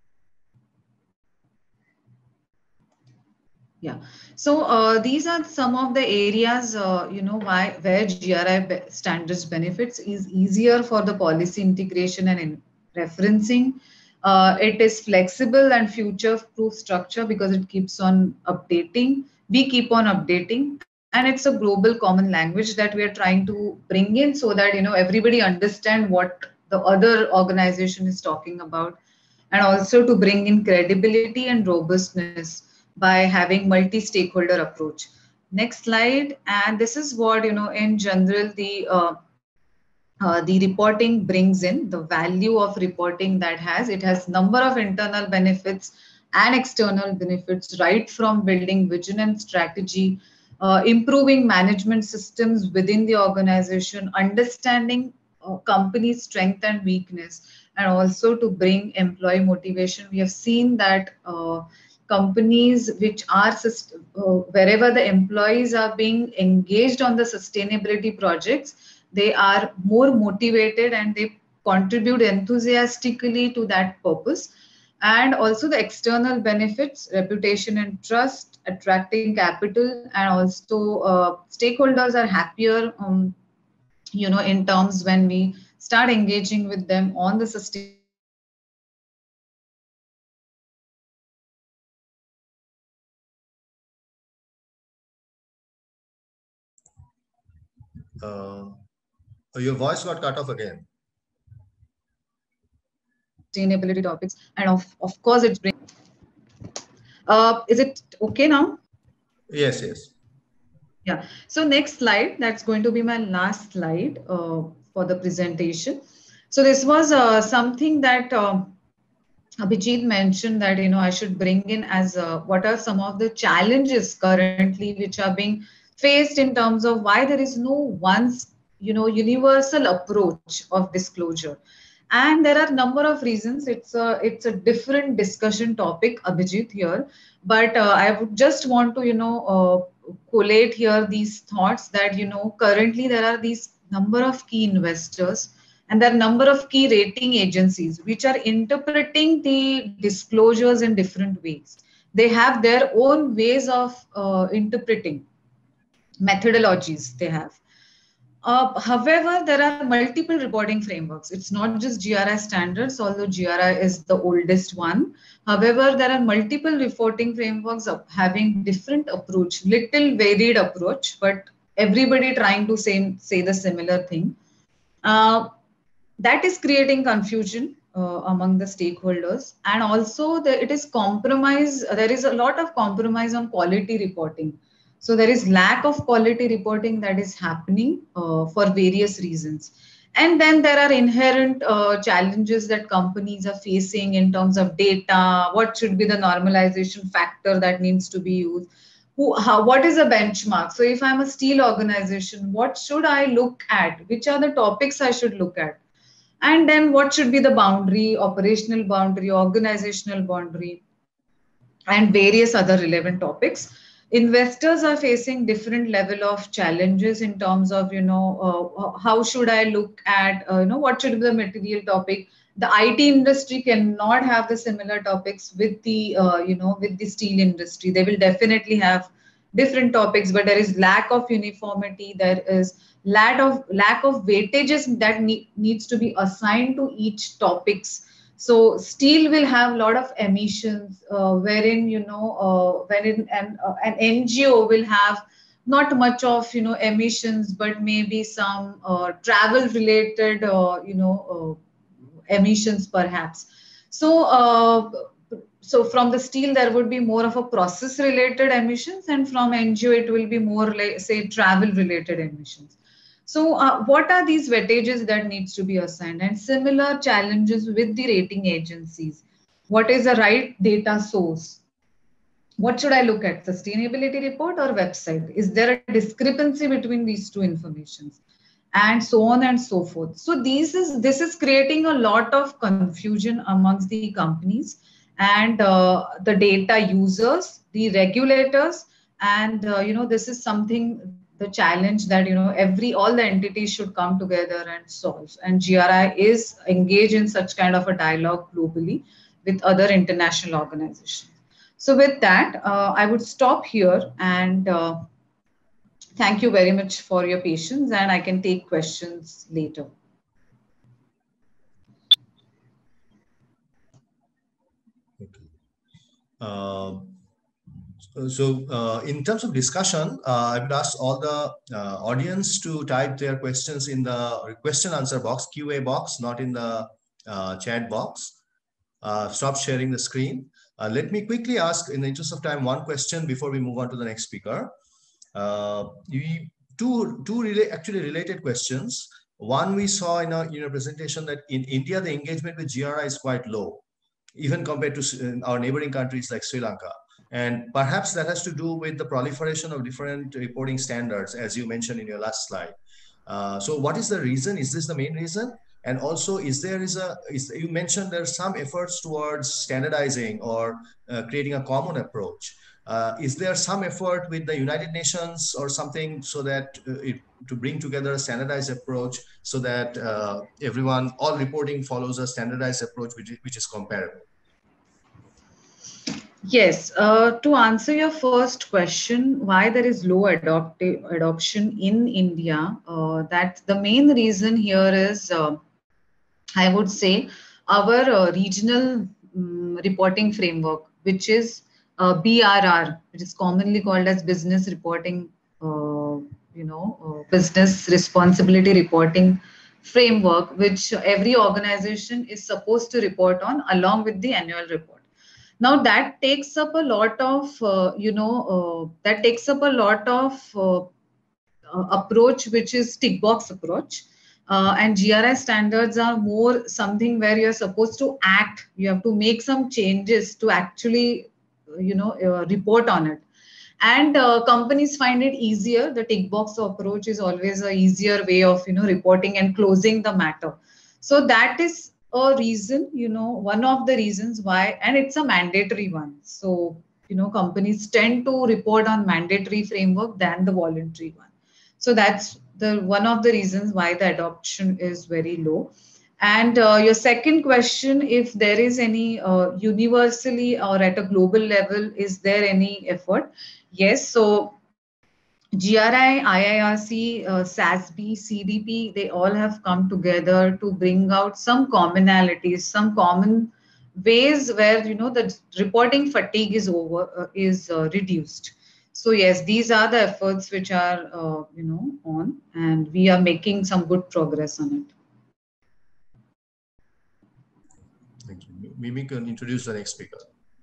Yeah. So uh, these are some of the areas, uh, you know, why where G R I be standards benefits is easier for the policy integration and in referencing. Uh, it is flexible and future-proof structure because it keeps on updating. We keep on updating, and it's a global common language that we are trying to bring in so that you know everybody understand what the other organization is talking about, and also to bring in credibility and robustness by having multi-stakeholder approach. Next slide. And this is what, you know, in general, the uh, uh, the reporting brings in the value of reporting that has. It has number of internal benefits and external benefits, right from building vision and strategy, uh, improving management systems within the organization, understanding uh, company's strength and weakness, and also to bring employee motivation. We have seen that uh, companies which are uh, wherever the employees are being engaged on the sustainability projects, they are more motivated and they contribute enthusiastically to that purpose. And also the external benefits, reputation and trust, attracting capital, and also uh, stakeholders are happier, um, you know, in terms when we start engaging with them on the sustainability projects. And also, Uh, your voice got cut off again. Sustainability topics, and of, of course it's bring. Uh, is it okay now? Yes, yes. Yeah. So next slide, that's going to be my last slide uh, for the presentation. So this was uh, something that uh, Abhijit mentioned that, you know, I should bring in as uh, what are some of the challenges currently which are being faced in terms of why there is no one, you know, universal approach of disclosure. And there are a number of reasons. It's a, it's a different discussion topic, Abhijit, here. But uh, I would just want to, you know, uh, collate here these thoughts that, you know, currently there are these number of key investors and there are number of key rating agencies which are interpreting the disclosures in different ways. They have their own ways of uh, interpreting, methodologies they have. Uh, however, there are multiple reporting frameworks. It's not just G R I standards, although G R I is the oldest one. However, there are multiple reporting frameworks of having different approach, little varied approach, but everybody trying to say, say the similar thing. Uh, that is creating confusion uh, among the stakeholders, and also the, it is compromise. There is a lot of compromise on quality reporting. So there is lack of quality reporting that is happening uh, for various reasons. And then there are inherent uh, challenges that companies are facing in terms of data. What should be the normalization factor that needs to be used? Who, how, what is a benchmark? So if I'm a steel organization, what should I look at? Which are the topics I should look at? And then what should be the boundary, operational boundary, organizational boundary, and various other relevant topics. Investors are facing different level of challenges in terms of, you know, uh, how should I look at, uh, you know, what should be the material topic. The I T industry cannot have the similar topics with the, uh, you know, with the steel industry. They will definitely have different topics, but there is lack of uniformity. There is lack of lack of weightages that ne- needs to be assigned to each topics. So steel will have a lot of emissions, uh, wherein, you know, uh, wherein an, uh, an N G O will have not much of, you know, emissions, but maybe some uh, travel related, uh, you know, uh, emissions perhaps. So, uh, so from the steel, there would be more of a process related emissions, and from N G O, it will be more like, say, travel related emissions. So uh, what are these weightages that needs to be assigned? And similar challenges with the rating agencies. What is the right data source? What should I look at, sustainability report or website? Is there a discrepancy between these two informations? And so on and so forth. So these is, this is creating a lot of confusion amongst the companies and uh, the data users, the regulators, and uh, you know, this is something, the challenge that, you know, every all the entities should come together and solve. And G R I is engaged in such kind of a dialogue globally with other international organizations. So with that, uh, I would stop here and uh, thank you very much for your patience, and I can take questions later. Okay. Uh, so uh, in terms of discussion, uh, I would ask all the uh, audience to type their questions in the question answer box, Q A box, not in the uh, chat box. Uh, stop sharing the screen. Uh, let me quickly ask, in the interest of time, one question before we move on to the next speaker. Uh, we, two two rela actually related questions. One, we saw in a, in a presentation that in India, the engagement with G R I is quite low, even compared to our neighboring countries like Sri Lanka. And perhaps that has to do with the proliferation of different reporting standards, as you mentioned in your last slide. Uh, so what is the reason? Is this the main reason? And also, is there is a, is, you mentioned there's some efforts towards standardizing or uh, creating a common approach. Uh, is there some effort with the United Nations or something so that uh, it, to bring together a standardized approach so that uh, everyone, all reporting follows a standardized approach which is, which is comparable? Yes, uh, to answer your first question, why there is low adopt adoption in India, uh, that the main reason here is, uh, I would say, our uh, regional um, reporting framework, which is uh, B R R, which is commonly called as Business Reporting, uh, you know, uh, business responsibility reporting framework, which every organization is supposed to report on along with the annual report. Now that takes up a lot of, uh, you know, uh, that takes up a lot of uh, uh, approach, which is tick box approach. Uh, and G R I standards are more something where you're supposed to act. You have to make some changes to actually, you know, uh, report on it. And uh, companies find it easier. The tick box approach is always a easier way of, you know, reporting and closing the matter. So that is a reason, you know, one of the reasons why, and it's a mandatory one. So, you know, companies tend to report on mandatory framework than the voluntary one. So that's the one of the reasons why the adoption is very low. And uh, your second question, if there is any uh, universally or at a global level, is there any effort? Yes. So G R I, I I R C, uh, SASB, C D P, they all have come together to bring out some commonalities, some common ways where, you know, the reporting fatigue is over, uh, is uh, reduced. So yes, these are the efforts which are, uh, you know, on, and we are making some good progress on it. Thank you. Mimi can introduce the next speaker.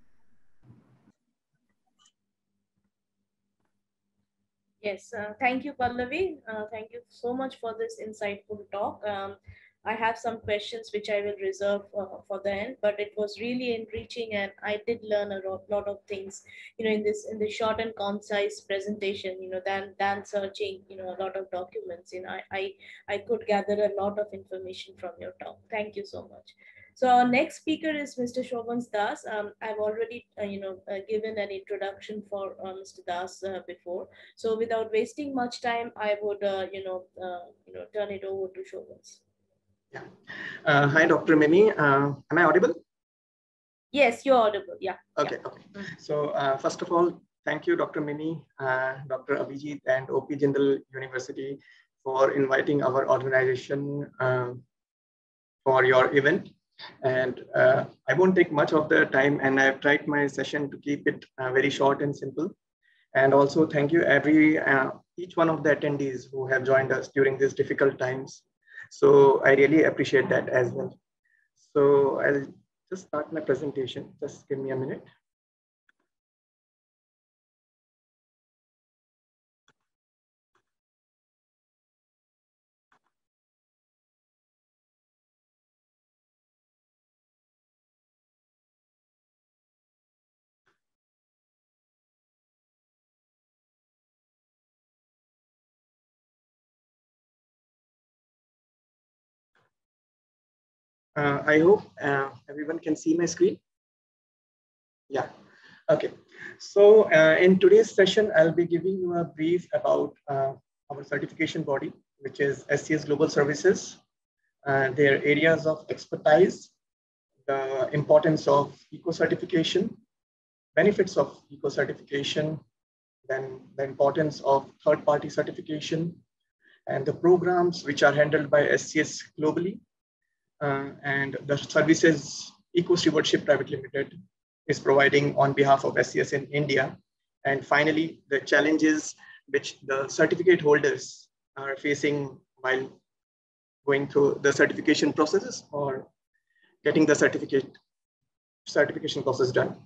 Yes, uh, thank you, Pallavi. Uh, thank you so much for this insightful talk. Um, I have some questions which I will reserve uh, for the end, but it was really enriching, and I did learn a lot, lot of things, you know, in this in the short and concise presentation. You know, than than searching, you know, a lot of documents. You know, I I, I could gather a lot of information from your talk. Thank you so much. So our next speaker is Mister Shobhan Das. Um, I've already, uh, you know, uh, given an introduction for uh, Mister Das uh, before. So without wasting much time, I would, uh, you know, uh, you know, turn it over to Shobhan. Yeah. Uh, hi, Doctor Mimi. Uh, am I audible? Yes, you're audible. Yeah. Okay. Yeah. Okay. So uh, first of all, thank you, Doctor Mimi, uh, Doctor Abhijit, and O P Jindal University for inviting our organization uh, for your event. And uh, I won't take much of the time, and I've tried my session to keep it uh, very short and simple. And also thank you every uh, each one of the attendees who have joined us during these difficult times. So I really appreciate that as well. So I'll just start my presentation. Just give me a minute. Uh, I hope uh, everyone can see my screen. Yeah, okay. So uh, in today's session, I'll be giving you a brief about uh, our certification body, which is S C S Global Services, uh, their areas of expertise, the importance of eco-certification, benefits of eco-certification, then the importance of third-party certification, and the programs which are handled by S C S globally, uh, and the services Eco Stewardship Private Limited is providing on behalf of S C S in India. And finally, the challenges which the certificate holders are facing while going through the certification processes or getting the certificate certification process done.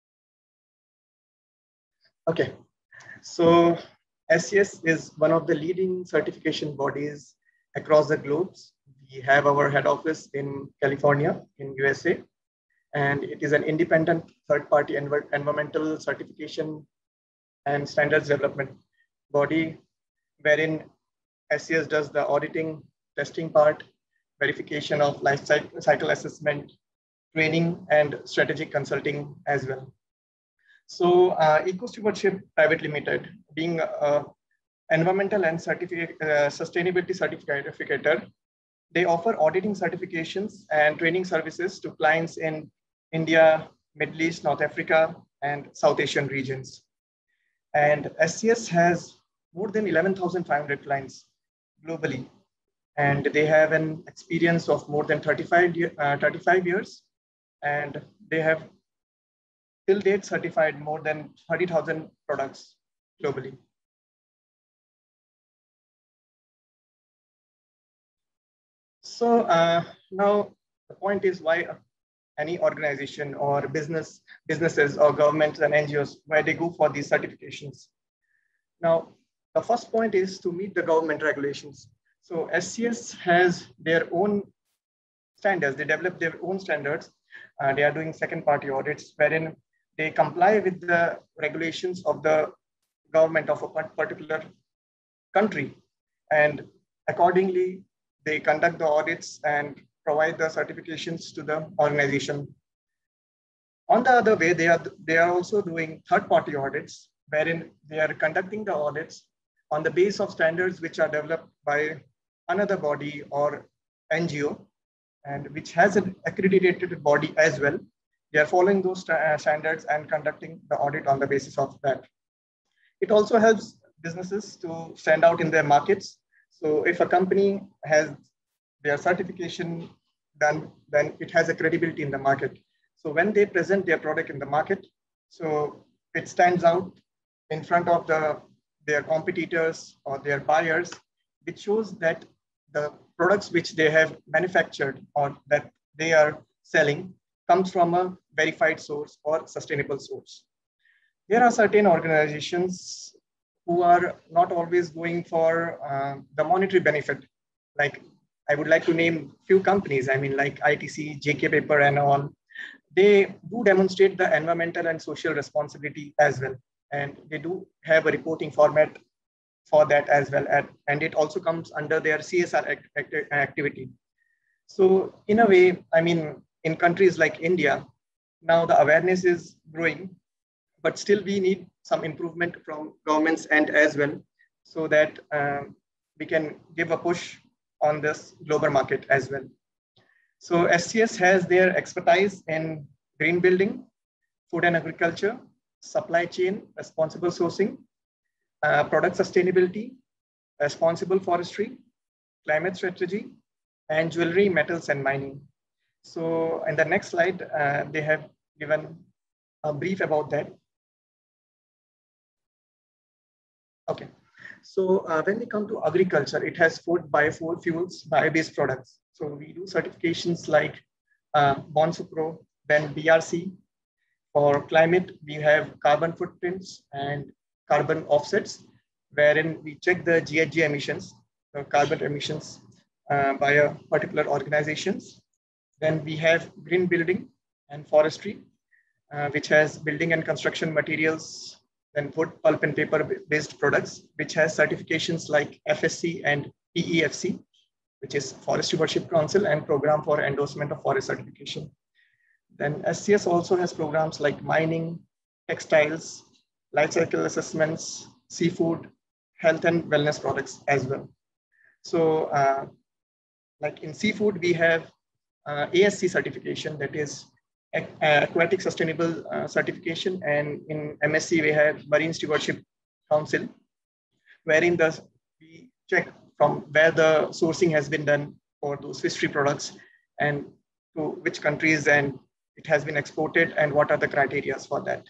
Okay, so S C S is one of the leading certification bodies across the globe. We have our head office in California, in U S A, and it is an independent third-party env environmental certification and standards development body, wherein S C S does the auditing, testing part, verification of life cycle assessment, training, and strategic consulting as well. So uh, Eco Stewardship Private Limited, being an environmental and certificate, uh, sustainability certificator, they offer auditing certifications and training services to clients in India, Middle East, North Africa, and South Asian regions. And S C S has more than eleven thousand five hundred clients globally, and they have an experience of more than thirty-five, uh, thirty-five years, and they have till date certified more than thirty thousand products globally. So uh, now the point is why any organization or business, businesses or governments and N G Os, why they go for these certifications. Now, the first point is to meet the government regulations. So S C S has their own standards. They develop their own standards. Uh, they are doing second party audits wherein they comply with the regulations of the government of a particular country. And accordingly, they conduct the audits and provide the certifications to the organization. On the other way, they are, they are also doing third party audits wherein they are conducting the audits on the base of standards which are developed by another body or N G O, and which has an accredited body as well. They are following those standards and conducting the audit on the basis of that. It also helps businesses to stand out in their markets. So if a company has their certification done, then it has a credibility in the market. So when they present their product in the market, so it stands out in front of the, their competitors or their buyers, which shows that the products which they have manufactured or that they are selling comes from a verified source or sustainable source. There are certain organizations who are not always going for uh, the monetary benefit. Like I would like to name few companies, I mean like I T C, J K Paper and all. They do demonstrate the environmental and social responsibility as well. And they do have a reporting format for that as well. And it also comes under their C S R act act activity. So in a way, I mean, in countries like India, now the awareness is growing, but still we need some improvement from governments and as well, so that um, we can give a push on this global market as well. So S C S has their expertise in green building, food and agriculture, supply chain, responsible sourcing, uh, product sustainability, responsible forestry, climate strategy, and jewelry, metals, and mining. So in the next slide, uh, they have given a brief about that. Okay, so uh, when we come to agriculture, it has food, biofuels, bio-based products. So we do certifications like uh, Bonsupro, then B R C. For climate, we have carbon footprints and carbon offsets, wherein we check the G H G emissions, the carbon emissions uh, by a particular organizations. Then we have green building and forestry, uh, which has building and construction materials, then wood, pulp and paper based products, which has certifications like F S C and P E F C, which is Forest Stewardship Council and Program for Endorsement of Forest Certification. Then S C S also has programs like mining, textiles, life cycle assessments, seafood, health and wellness products as well. So uh, like in seafood, we have uh, A S C certification, that is Aquatic Sustainable uh, Certification. And in M S C, we have Marine Stewardship Council, wherein the, we check from where the sourcing has been done for those fishery products and to which countries and it has been exported and what are the criteria for that.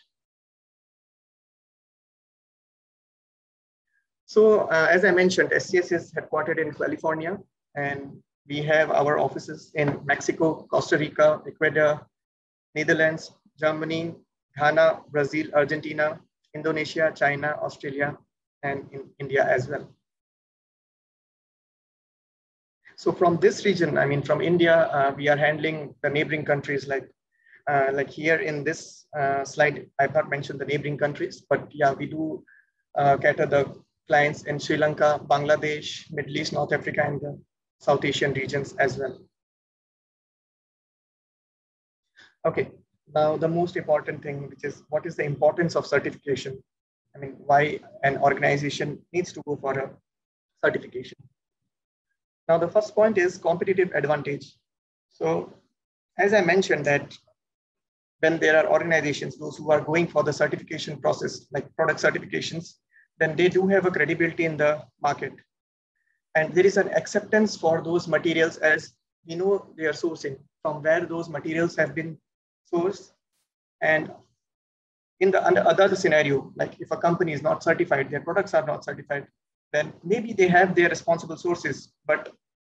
So uh, as I mentioned, S C S is headquartered in California, and we have our offices in Mexico, Costa Rica, Ecuador, Netherlands, Germany, Ghana, Brazil, Argentina, Indonesia, China, Australia, and in India as well. So from this region, I mean, from India, uh, we are handling the neighboring countries like, uh, like here in this uh, slide, I've not mentioned the neighboring countries, but yeah, we do uh, cater the clients in Sri Lanka, Bangladesh, Middle East, North Africa, and the South Asian regions as well. Okay, now the most important thing, which is what is the importance of certification? I mean, why an organization needs to go for a certification. Now, the first point is competitive advantage. So as I mentioned that when there are organizations, those who are going for the certification process, like product certifications, then they do have a credibility in the market. And there is an acceptance for those materials as we know they are sourcing, from where those materials have been sourced. And in the under other scenario, like if a company is not certified, their products are not certified, then maybe they have their responsible sources, but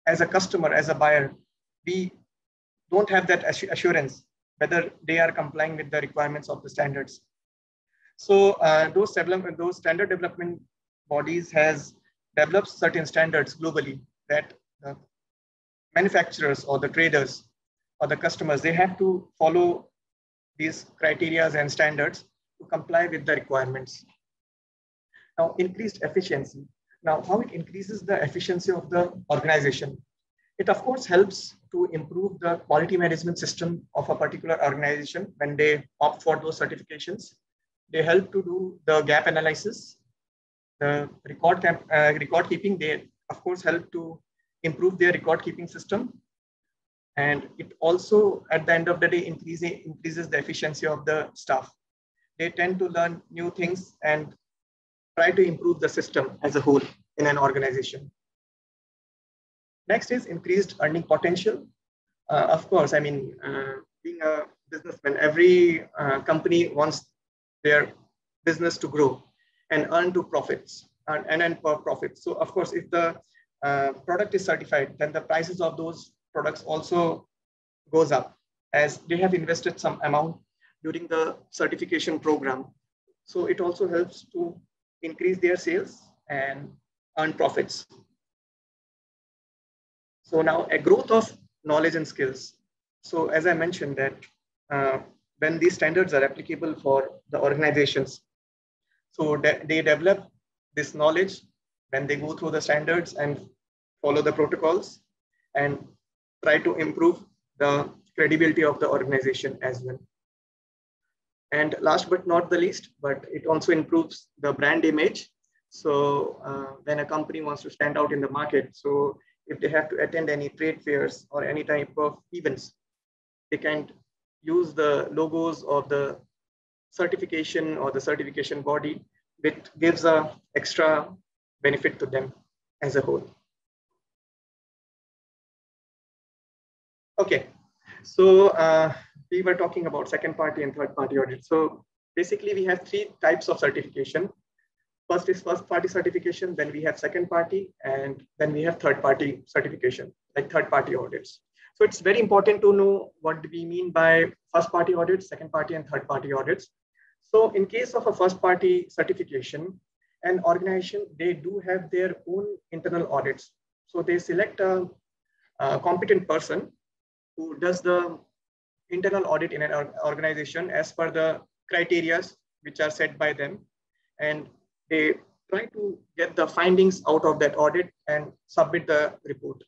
as a customer, as a buyer, we don't have that assurance whether they are complying with the requirements of the standards. So uh, those development, those standard development bodies has developed certain standards globally that the manufacturers or the traders or the customers, they have to follow these criteria and standards to comply with the requirements. Now, increased efficiency. Now, how it increases the efficiency of the organization? It, of course, helps to improve the quality management system of a particular organization when they opt for those certifications. They help to do the gap analysis, the record, uh, record keeping. They, of course, help to improve their record keeping system. And it also, at the end of the day, increases, increases the efficiency of the staff. They tend to learn new things and try to improve the system as a whole in an organization. Next is increased earning potential. Uh, of course, I mean, uh, being a businessman, every uh, company wants their business to grow and earn to profits and, and earn per profit. So of course, if the uh, product is certified, then the prices of those products also goes up as they have invested some amount during the certification program. So it also helps to increase their sales and earn profits. So now a growth of knowledge and skills. So as I mentioned that uh, when these standards are applicable for the organizations, so de they develop this knowledge when they go through the standards and follow the protocols and try to improve the credibility of the organization as well. And last but not the least, but it also improves the brand image. So uh, when a company wants to stand out in the market, so if they have to attend any trade fairs or any type of events, they can use the logos of the certification or the certification body, which gives a extra benefit to them as a whole. Okay, so uh, we were talking about second party and third party audit. So basically we have three types of certification. First is first party certification, then we have second party, and then we have third party certification, like third party audits. So it's very important to know what do we mean by first party audits, second party and third party audits. So in case of a first party certification, an organization, they do have their own internal audits. So they select a, a competent person who does the internal audit in an organization as per the criteria which are set by them. And they try to get the findings out of that audit and submit the report.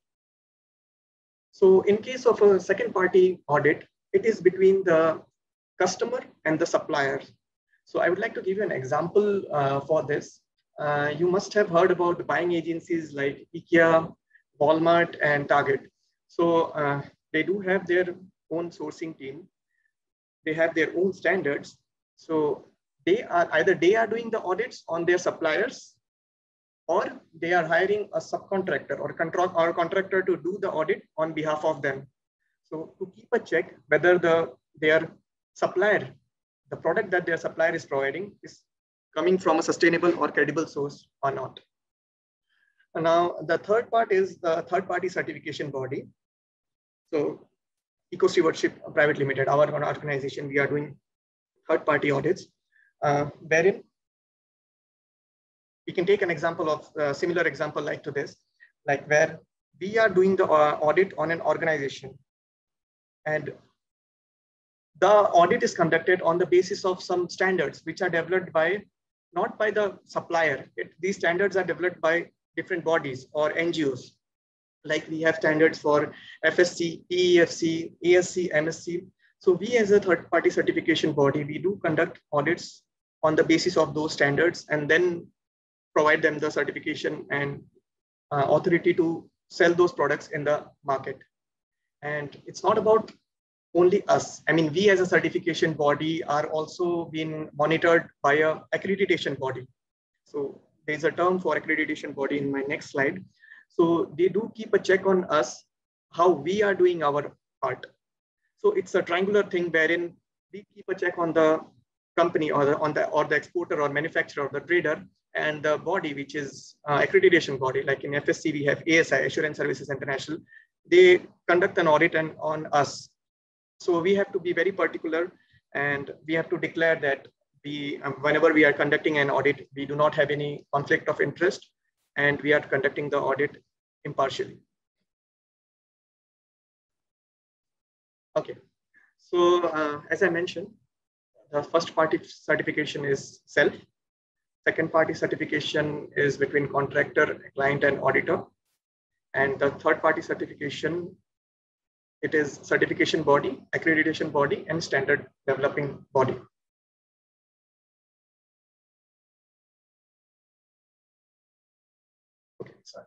So in case of a second party audit, it is between the customer and the supplier. So I would like to give you an example uh, for this. Uh, you must have heard about the buying agencies like IKEA, Walmart, and Target. So uh, they do have their own sourcing team. They have their own standards. So they are either they are doing the audits on their suppliers, or they are hiring a subcontractor or contract or contractor to do the audit on behalf of them. So to keep a check whether the their supplier, the product that their supplier is providing is coming from a sustainable or credible source or not. And now the third part is the third party certification body. So Eco Stewardship Private Limited, our organization, we are doing third party audits. Uh, wherein we can take an example of a similar example like to this, like where we are doing the uh, audit on an organization, and the audit is conducted on the basis of some standards which are developed by, not by the supplier. It, these standards are developed by different bodies or N G Os. Like we have standards for F S C, P E F C, A S C, M S C. So we as a third party certification body, we do conduct audits on the basis of those standards and then provide them the certification and uh, authority to sell those products in the market. And it's not about only us. I mean, we as a certification body are also being monitored by a accreditation body. So there's a term for accreditation body in my next slide. So they do keep a check on us, how we are doing our part. So it's a triangular thing wherein we keep a check on the company or the, on the, or the exporter or manufacturer or the trader, and the body, which is uh, accreditation body, like in F S C, we have A S I, Assurance Services International. They conduct an audit and on us. So we have to be very particular, and we have to declare that we, um, whenever we are conducting an audit, we do not have any conflict of interest, and we are conducting the audit impartially. Okay, so uh, as I mentioned, the first party certification is self. Second party certification is between contractor, client, and auditor. And the third party certification, it is certification body, accreditation body, and standard developing body. Okay, sorry.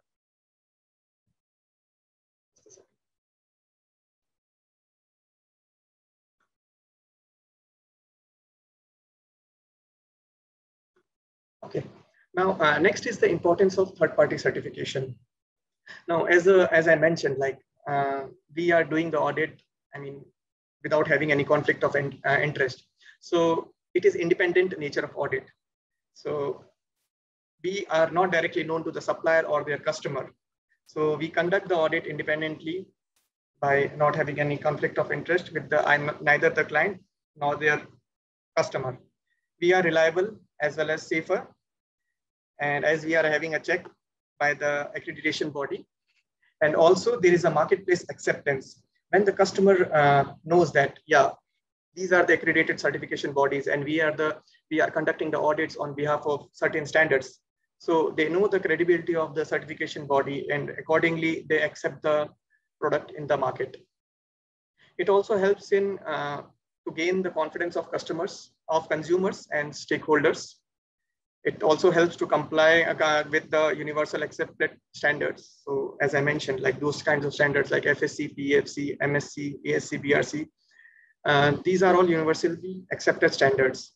Okay, now uh, next is the importance of third party certification. Now, as, a, as I mentioned, like uh, we are doing the audit, I mean, without having any conflict of in, uh, interest. So it is independent nature of audit. So we are not directly known to the supplier or their customer. So we conduct the audit independently by not having any conflict of interest with the I'm neither the client nor their customer. We are reliable as well as safer. And as we are having a check by the accreditation body. And also there is a marketplace acceptance. When the customer uh, knows that, yeah, these are the accredited certification bodies and we are, the, we are conducting the audits on behalf of certain standards. So they know the credibility of the certification body and accordingly they accept the product in the market. It also helps in uh, to gain the confidence of customers, of consumers and stakeholders. It also helps to comply uh, with the universal accepted standards. So as I mentioned, like those kinds of standards like F S C, P F C, M S C, A S C, B R C, uh, these are all universally accepted standards.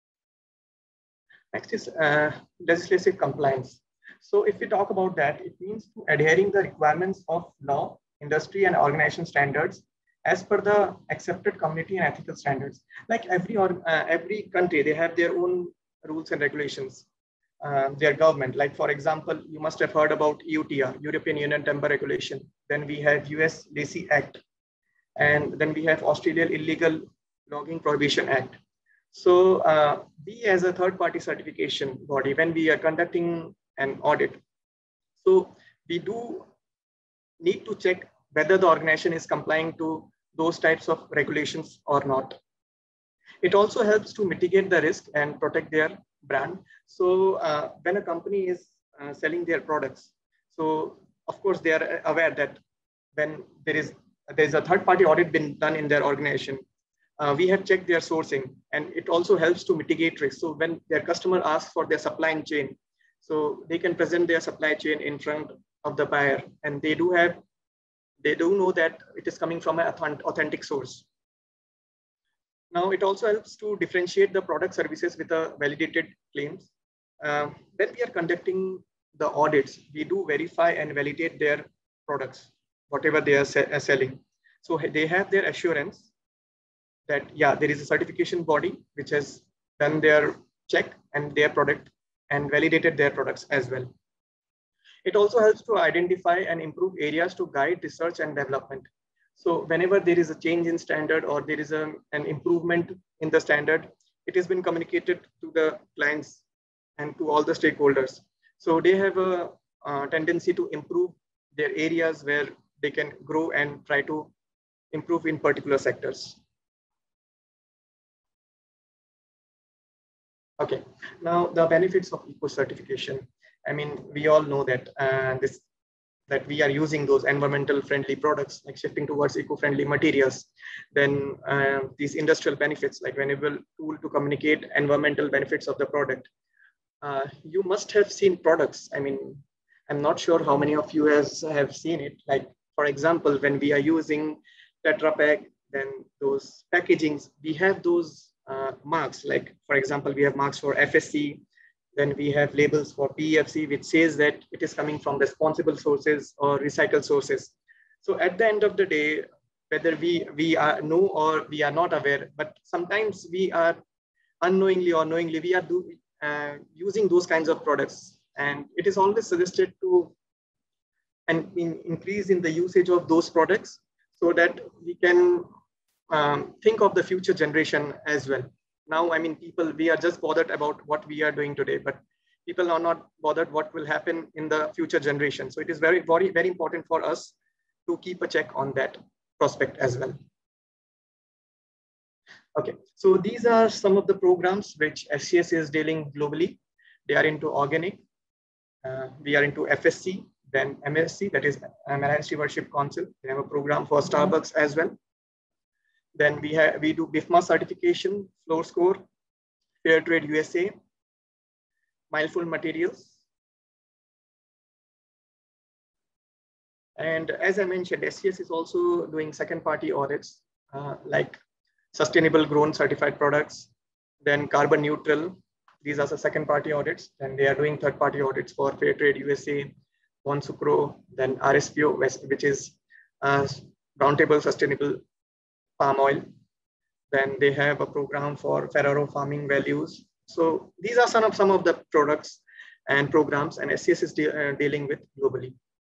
Next is uh, legislative compliance. So if we talk about that, it means to adhering the requirements of law, industry and organization standards as per the accepted community and ethical standards. Like every, or, uh, every country, they have their own rules and regulations, uh, their government. Like for example, you must have heard about E U T R, European Union Timber Regulation. Then we have U S Lacey Act. And then we have Australian Illegal Logging Prohibition Act. So uh, we as a third party certification body, when we are conducting an audit, so we do need to check whether the organization is complying to those types of regulations or not. It also helps to mitigate the risk and protect their brand. So uh, when a company is uh, selling their products, so of course they are aware that when there is there is a third-party audit been done in their organization, uh, we have checked their sourcing, and it also helps to mitigate risk. So when their customer asks for their supply chain, so they can present their supply chain in front of the buyer, and they do have they do know that it is coming from an authentic source. Now, it also helps to differentiate the product services with a validated claims. Uh, when we are conducting the audits, we do verify and validate their products, whatever they are, se are selling. So they have their assurance that, yeah, there is a certification body which has done their check and their product and validated their products as well. It also helps to identify and improve areas to guide research and development. So whenever there is a change in standard or there is a, an improvement in the standard, it has been communicated to the clients and to all the stakeholders. So they have a, a tendency to improve their areas where they can grow and try to improve in particular sectors. Okay, now the benefits of eco certification. I mean, we all know that uh, this that we are using those environmental friendly products, like shifting towards eco-friendly materials. Then uh, these industrial benefits, like enable tool to communicate environmental benefits of the product. Uh, you must have seen products. I mean, I'm not sure how many of you has, have seen it. Like, for example, when we are using Tetra Pak, then those packagings, we have those uh, marks. Like, for example, we have marks for F S C, then we have labels for P E F C, which says that it is coming from responsible sources or recycled sources. So at the end of the day, whether we, we are know or we are not aware, but sometimes we are unknowingly or knowingly, we are, do, uh, using those kinds of products. And it is always suggested to and in, increase in the usage of those products so that we can um, think of the future generation as well. Now, I mean, people, we are just bothered about what we are doing today, but people are not bothered what will happen in the future generation. So it is very, very, very important for us to keep a check on that prospect as well. Okay, so these are some of the programs which S C S is dealing globally. They are into organic. Uh, we are into F S C, then M S C, that is Marine Stewardship Council. They have a program for Starbucks as well. Then we have we do B I F M A certification, Floor Score, Fair Trade U S A, Mindful Materials. And as I mentioned, S C S is also doing second-party audits, uh, like sustainable grown certified products, then carbon neutral. These are the second-party audits. Then they are doing third-party audits for Fair Trade U S A, Bonsucro, then R S P O, which is uh, Roundtable Sustainable Palm Oil. Then they have a program for Ferrero farming values. So these are some of some of the products and programs, and S C S is de uh, dealing with globally.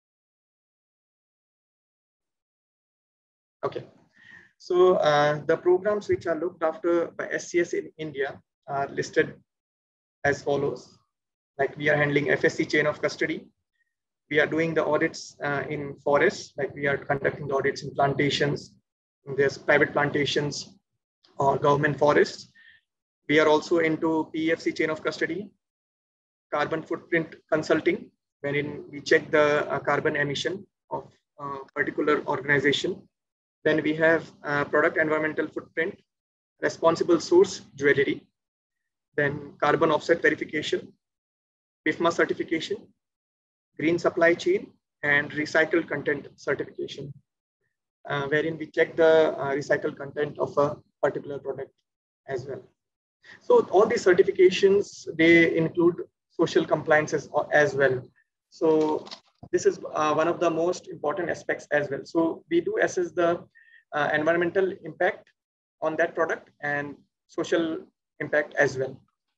Okay, so uh, the programs which are looked after by S C S in India are listed as follows. Like we are handling F S C chain of custody. We are doing the audits uh, in forests, like we are conducting the audits in plantations. There's private plantations or government forests. We are also into P E F C chain of custody, carbon footprint consulting, wherein we check the uh, carbon emission of a particular organization. Then we have uh, product environmental footprint, responsible source jewelry, then carbon offset verification, B I F M A certification, green supply chain, and recycled content certification, uh, wherein we check the uh, recycled content of a particular product as well. So all these certifications, they include social compliances as well. So this is uh, one of the most important aspects as well. So we do assess the uh, environmental impact on that product and social impact as well.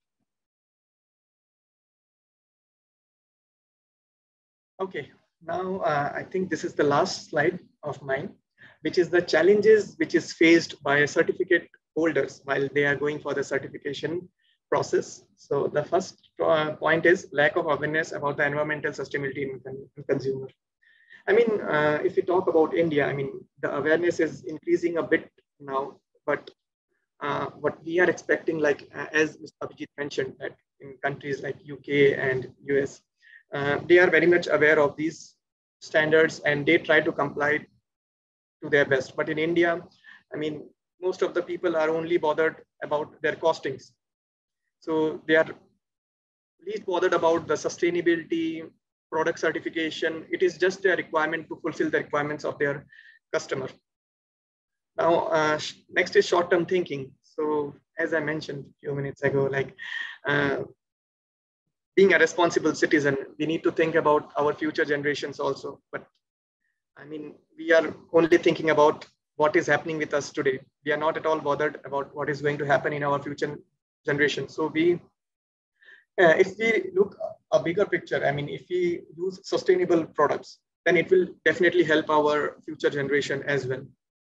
Okay, now uh, I think this is the last slide of mine, which is the challenges which is faced by certificate holders while they are going for the certification process. So the first uh, point is lack of awareness about the environmental sustainability in, in consumer. I mean, uh, if we talk about India, I mean, the awareness is increasing a bit now, but uh, what we are expecting, like uh, as Mister Abhijit mentioned, that in countries like U K and U S, uh, they are very much aware of these standards and they try to comply to their best. But in India, I mean, most of the people are only bothered about their costings. So they are least bothered about the sustainability, product certification. It is just a requirement to fulfill the requirements of their customer. Now, uh, next is short-term thinking. So as I mentioned a few minutes ago, like uh, being a responsible citizen, we need to think about our future generations also. But I mean, we are only thinking about what is happening with us today. We are not at all bothered about what is going to happen in our future generation. So we, uh, if we look a bigger picture, I mean, if we use sustainable products, then it will definitely help our future generation as well.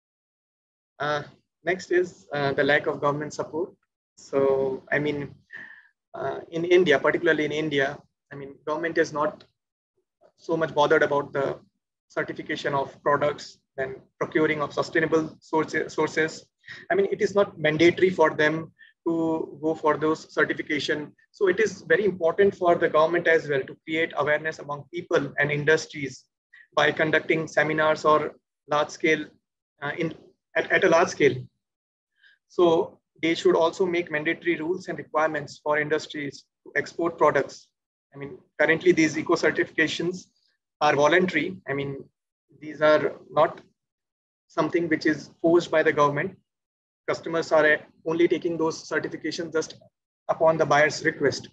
Uh, next is uh, the lack of government support. So, I mean, uh, in India, particularly in India, I mean, government is not so much bothered about the certification of products and procuring of sustainable sources. sources. I mean, it is not mandatory for them to go for those certification. So it is very important for the government as well to create awareness among people and industries by conducting seminars or large scale uh, in at, at a large scale. So they should also make mandatory rules and requirements for industries to export products. I mean, currently these eco certifications are voluntary. I mean, these are not something which is forced by the government. Customers are only taking those certifications just upon the buyer's request.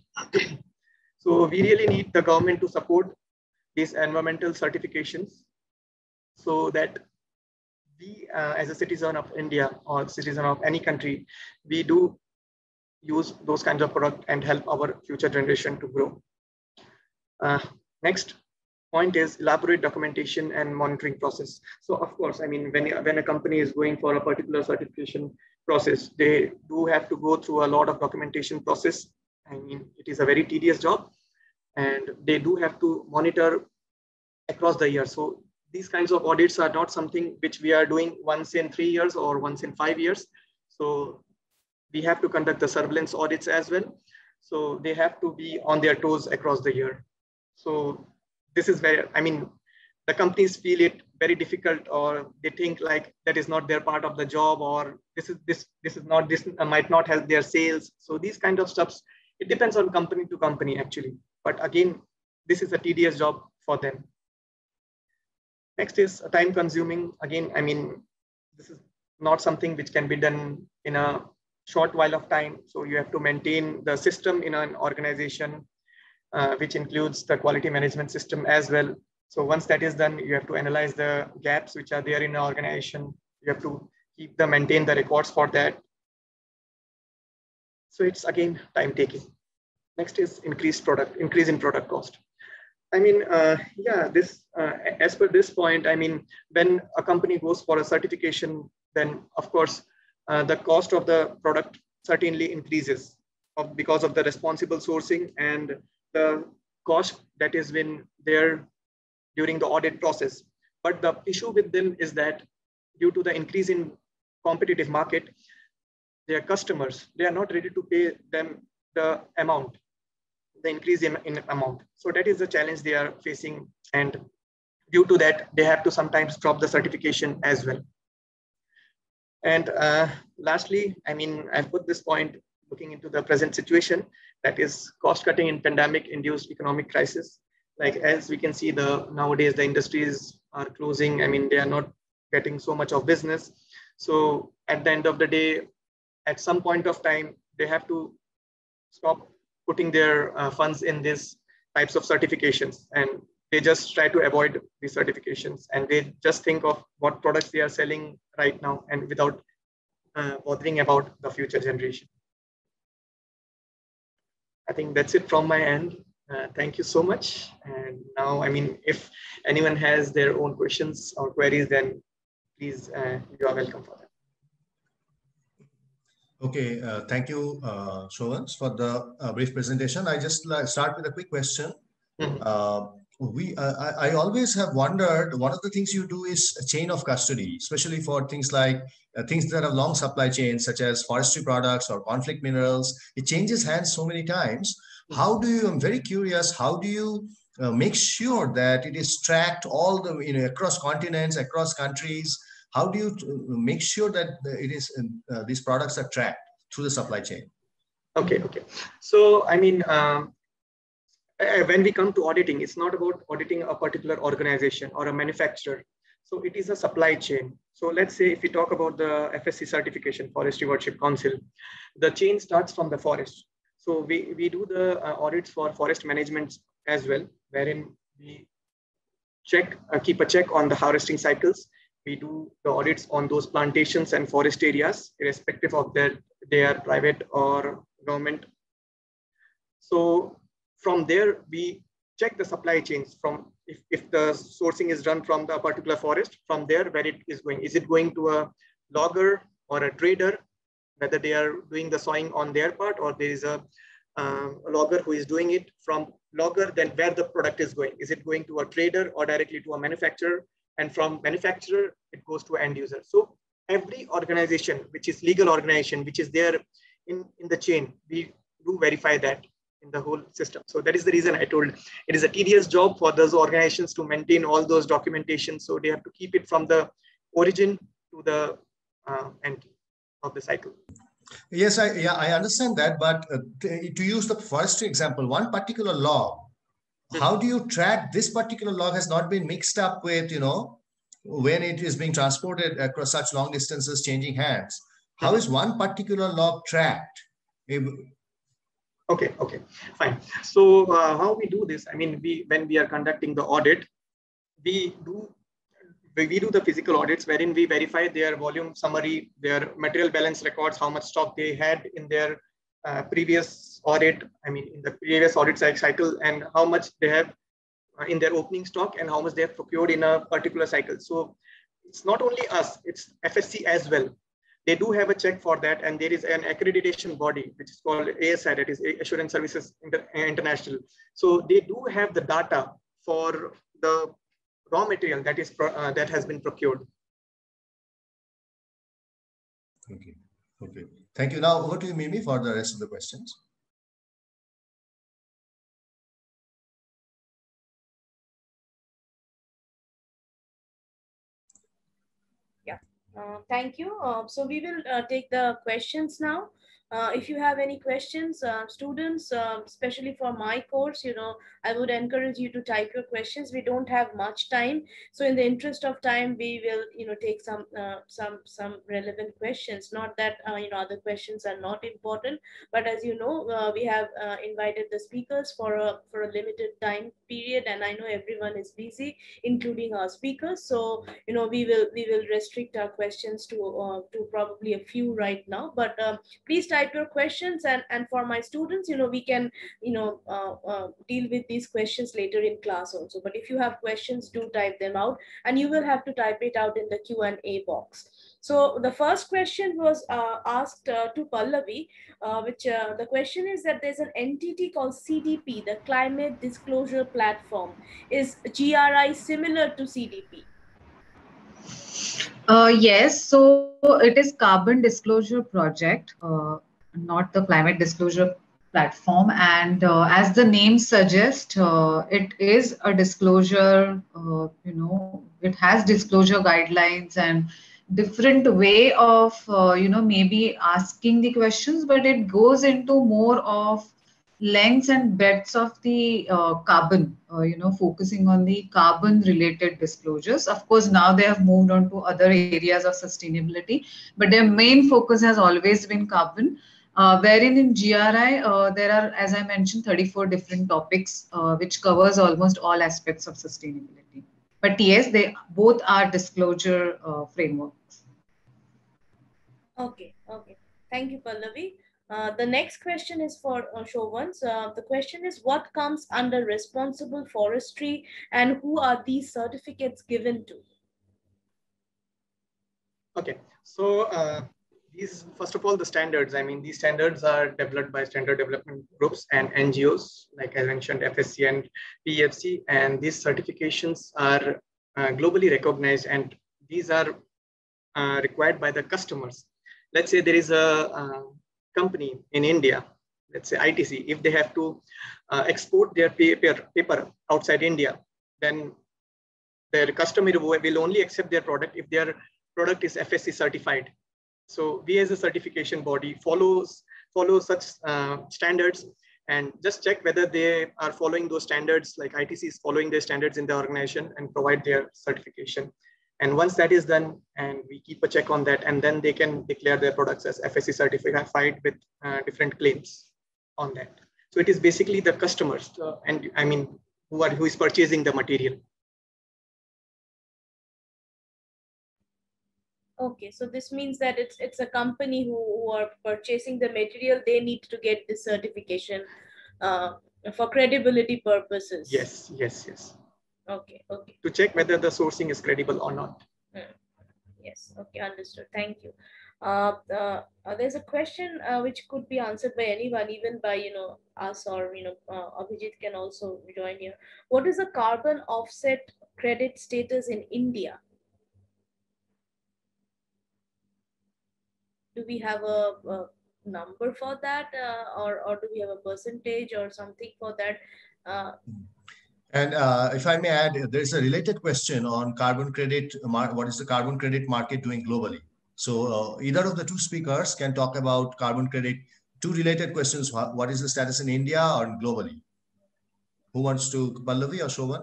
So we really need the government to support these environmental certifications so that we, uh, as a citizen of India or citizen of any country, we do use those kinds of product and help our future generation to grow. Uh, next point is elaborate documentation and monitoring process. So of course, I mean, when, when a company is going for a particular certification process, they do have to go through a lot of documentation process. I mean, it is a very tedious job, and they do have to monitor across the year. So these kinds of audits are not something which we are doing once in three years or once in five years. So we have to conduct the surveillance audits as well. So they have to be on their toes across the year. So this is where, I mean, the companies feel it very difficult, or they think like that is not their part of the job, or this is this this is not this uh, might not help their sales. So these kind of stuffs, it depends on company to company actually. But again, this is a tedious job for them. Next is time consuming. Again, I mean, this is not something which can be done in a short while of time. So you have to maintain the system in an organization, uh, which includes the quality management system as well. So once that is done, you have to analyze the gaps which are there in the organization. You have to keep the maintain the records for that. So it's again time taking. Next is increased product, increase in product cost. I mean, uh, yeah, this, uh, as per this point, I mean, when a company goes for a certification, then of course, uh, the cost of the product certainly increases of, because of the responsible sourcing and the cost that has been there during the audit process. But the issue with them is that due to the increase in competitive market, their customers, they are not ready to pay them the amount, the increase in, in amount. So that is the challenge they are facing. And due to that, they have to sometimes drop the certification as well. And uh, lastly, I mean, I've put this point looking into the present situation, that is cost cutting in pandemic induced economic crisis. Like as we can see, the nowadays the industries are closing. I mean, they are not getting so much of business. So at the end of the day, at some point of time, they have to stop putting their uh, funds in these types of certifications, and they just try to avoid these certifications, and they just think of what products they are selling right now and without uh, bothering about the future generation. I think that's it from my end. Uh, thank you so much. And now, I mean, if anyone has their own questions or queries, then please, uh, you are welcome for that. Okay, uh, thank you, uh, Shobhans, for the uh, brief presentation. I just like, start with a quick question. Mm-hmm. uh, we, uh, I, I always have wondered, one of the things you do is a chain of custody, especially for things like uh, things that have long supply chains, such as forestry products or conflict minerals. It changes hands so many times. How do you, I'm very curious, how do you uh, make sure that it is tracked all the, you know, across continents, across countries? How do you make sure that it is, uh, these products are tracked through the supply chain? Okay, okay. So, I mean, um, when we come to auditing, it's not about auditing a particular organization or a manufacturer. So it is a supply chain. So let's say if we talk about the F S C certification, Forest Stewardship Council, the chain starts from the forest. So we, we do the uh, audits for forest management as well, wherein we check, uh, keep a check on the harvesting cycles. We do the audits on those plantations and forest areas, irrespective of that they are private or government. So from there, we check the supply chains from if, if the sourcing is done from the particular forest, from there where it is going. Is it going to a logger or a trader, whether they are doing the sawing on their part, or there is a, um, a logger who is doing it from logger, then where the product is going. Is it going to a trader or directly to a manufacturer? And from manufacturer, it goes to end user. So every organization, which is legal organization, which is there in, in the chain, we do verify that in the whole system. So that is the reason I told it is a tedious job for those organizations to maintain all those documentation. So they have to keep it from the origin to the uh, end of the cycle. Yes, I, yeah, I understand that. But uh, to, to use the forestry example, one particular log, how do you track this particular log has not been mixed up with, you know, when it is being transported across such long distances, changing hands? How is one particular log tracked? Okay, okay, fine. So uh, how we do this? I mean, we when we are conducting the audit, we do we do the physical audits wherein we verify their volume summary, their material balance records, how much stock they had in their uh, previous audit, I mean, in the previous audit cycle, and how much they have uh, in their opening stock and how much they have procured in a particular cycle. So it's not only us, it's F S C as well. They do have a check for that, and there is an accreditation body which is called A S I, that is Assurance Services Inter International. So they do have the data for the raw material that is uh, that has been procured. Okay. Okay. Thank you. Now over to you, Mimi, for the rest of the questions. Yeah. Uh, thank you. Uh, so we will uh, take the questions now. Uh, if you have any questions, uh, students, uh, especially for my course, you know, I would encourage you to type your questions. We don't have much time, so in the interest of time, we will, you know, take some uh, some some relevant questions. Not that uh, you know other questions are not important, but as you know, uh, we have uh, invited the speakers for a for a limited time period, and I know everyone is busy, including our speakers. So you know, we will we will restrict our questions to uh, to probably a few right now, but um, please type your questions, and and for my students, you know, we can, you know, uh, uh, deal with these questions later in class also. But if you have questions, do type them out, and you will have to type it out in the Q and A box. So the first question was uh, asked uh, to Pallavi, uh, which uh, the question is that there's an entity called C D P, the Climate Disclosure Platform. Is G R I similar to C D P? Uh, yes, so it is Carbon Disclosure Project, uh, not the Climate Disclosure Platform. And uh, as the name suggests, uh, it is a disclosure, uh, you know, it has disclosure guidelines and different way of, uh, you know, maybe asking the questions, but it goes into more of lengths and breadths of the uh, carbon, uh, you know, focusing on the carbon related disclosures. Of course, now they have moved on to other areas of sustainability, but their main focus has always been carbon. Uh, wherein in G R I, uh, there are, as I mentioned, thirty-four different topics, uh, which covers almost all aspects of sustainability. But yes, they both are disclosure uh, frameworks. Okay, okay. Thank you, Pallavi. Uh, the next question is for uh, Shobhans. Uh, the question is, what comes under responsible forestry, and who are these certificates given to? Okay, so uh, these, first of all, the standards. I mean, these standards are developed by standard development groups and N G Os, like I mentioned, F S C and P E F C, and these certifications are uh, globally recognized, and these are uh, required by the customers. Let's say there is a uh, company in India, let's say I T C, if they have to uh, export their paper, paper outside India, then their customer will only accept their product if their product is F S C certified. So we as a certification body follows follow such uh, standards, and just check whether they are following those standards, like I T C is following their standards in the organization, and provide their certification. And once that is done, and we keep a check on that, and then they can declare their products as F S C certified with uh, different claims on that. So it is basically the customers, uh, and I mean, who are who is purchasing the material. Okay, so this means that it's it's a company who, who are purchasing the material. They need to get this certification uh, for credibility purposes. Yes, yes, yes. Okay, okay. To check whether the sourcing is credible or not. Mm. Yes, okay, understood. Thank you. Uh, uh, uh, there's a question uh, which could be answered by anyone, even by, you know, us, or, you know, uh, Abhijit can also join here. What is the carbon offset credit status in India? Do we have a, a number for that, uh, or, or do we have a percentage or something for that? Uh, And uh, if I may add, there's a related question on carbon credit. What is the carbon credit market doing globally? So uh, either of the two speakers can talk about carbon credit. Two related questions. What is the status in India or globally? Who wants to, Pallavi or Shobhan?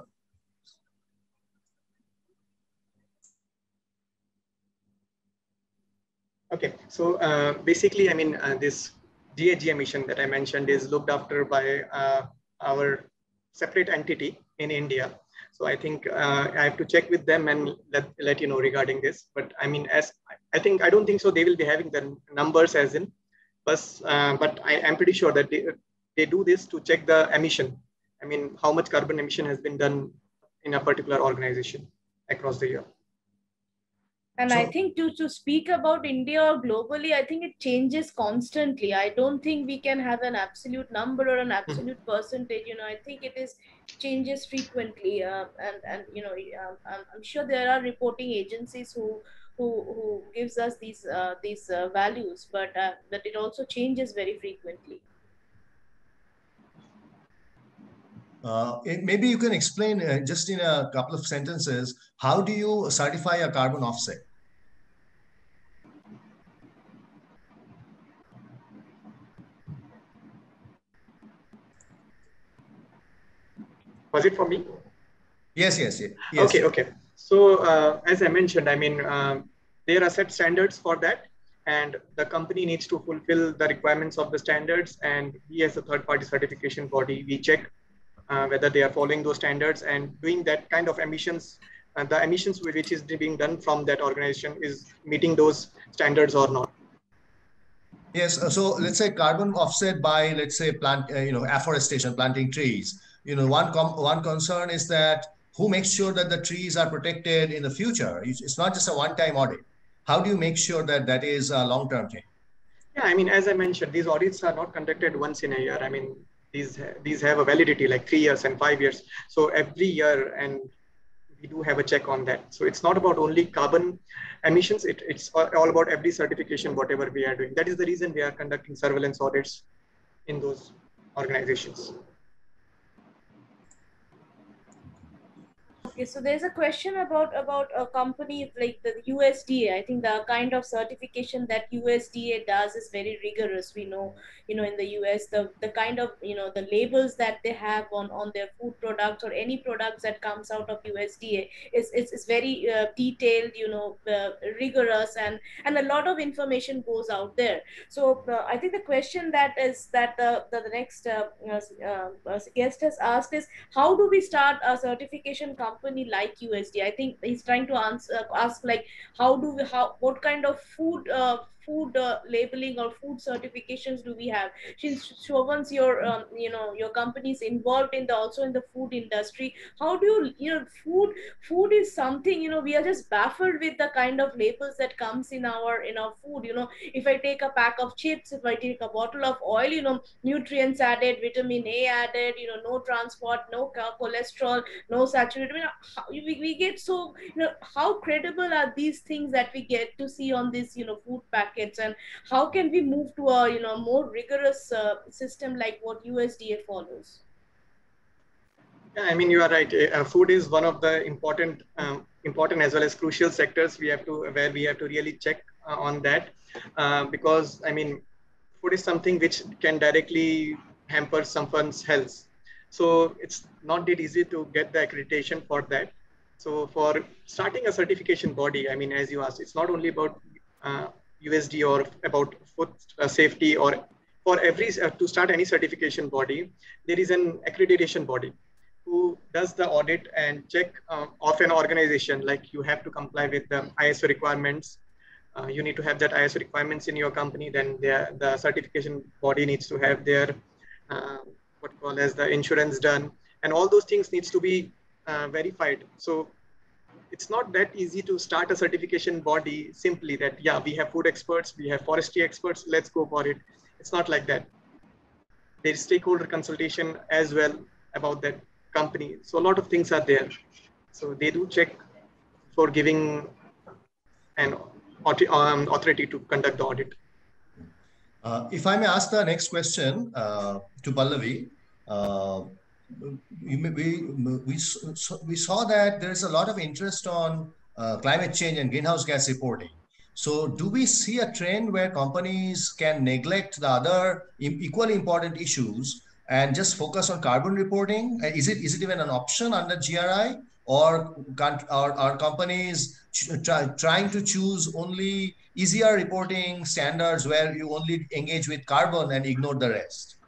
Okay, so uh, basically, I mean, uh, this G H G emission that I mentioned is looked after by uh, our separate entity in India. So I think uh, I have to check with them and let, let you know regarding this. But I mean, as I think, I don't think so they will be having the numbers as in, but uh, but I am pretty sure that they, they do this to check the emission. I mean, how much carbon emission has been done in a particular organization across the year. And So, I think to, to speak about India or globally, I think it changes constantly. I don't think we can have an absolute number or an absolute percentage. You know, I think it is changes frequently. Uh, and, and, you know, um, I'm, I'm sure there are reporting agencies who who, who gives us these uh, these uh, values, but uh, but it also changes very frequently. Uh, it, maybe you can explain uh, just in a couple of sentences, how do you certify a carbon offset? Was it for me? Yes, yes, yes. yes. Okay, okay. So uh, as I mentioned, I mean, uh, there are set standards for that, and the company needs to fulfill the requirements of the standards. And we, as a third-party certification body, we check uh, whether they are following those standards and doing that kind of emissions. Uh, the emissions which is being done from that organization is meeting those standards or not. Yes. Uh, so let's say carbon offset by, let's say, plant, uh, you know, afforestation, planting trees. You know, one com one concern is that who makes sure that the trees are protected in the future? It's, it's not just a one-time audit. How do you make sure that that is a long-term thing? Yeah, I mean, as I mentioned, these audits are not conducted once in a year. I mean, these these have a validity like three years and five years. So every year, and we do have a check on that. So it's not about only carbon emissions. It, it's all about every certification, whatever we are doing. That is the reason we are conducting surveillance audits in those organizations. Okay, so there's a question about about a company like the U S D A. I think the kind of certification that U S D A does is very rigorous. We know, you know, in the U S, the the kind of, you know, the labels that they have on on their food products or any products that comes out of U S D A is is, is very uh, detailed, you know, uh, rigorous, and and a lot of information goes out there. So uh, I think the question that is that the the, the next uh, uh, guest has asked is, how do we start a certification company like U S D A? I think he's trying to answer, ask like, how do we, how, what kind of food, uh, food uh, labeling or food certifications do we have? Since Shovan's your, um, you know, your company is involved in the, also in the food industry. How do you, you know, food, food is something, you know, we are just baffled with the kind of labels that comes in our, in our food. You know, if I take a pack of chips, if I take a bottle of oil, you know, nutrients added, vitamin A added, you know, no transport, no cholesterol, no saturated. I mean, how, we, we get so, you know, how credible are these things that we get to see on this, you know, food packets, and how can we move to a, you know, more rigorous uh, system like what U S D A follows? Yeah, I mean, you are right. Uh, food is one of the important, um, important as well as crucial sectors we have to, where we have to really check uh, on that, uh, because I mean, food is something which can directly hamper someone's health. So it's not that easy to get the accreditation for that. So for starting a certification body, I mean, as you asked, it's not only about uh, U S D A or about food uh, safety, or for every, uh, to start any certification body, there is an accreditation body who does the audit and check uh, of an organization. Like you have to comply with the I S O requirements. Uh, you need to have that I S O requirements in your company. Then the certification body needs to have their uh, what called as the insurance done, and all those things needs to be uh, verified. So it's not that easy to start a certification body simply that, yeah, we have food experts, we have forestry experts, let's go for it. It's not like that. There is stakeholder consultation as well about that company. So a lot of things are there. So they do check for giving an um, authority to conduct the audit. Uh, if I may ask the next question uh, to Pallavi, uh, we, we, we, we saw that there's a lot of interest on uh, climate change and greenhouse gas reporting. So do we see a trend where companies can neglect the other equally important issues and just focus on carbon reporting? Is it, is it even an option under G R I? Or are, are companies try, trying to choose only easier reporting standards where you only engage with carbon and ignore the rest?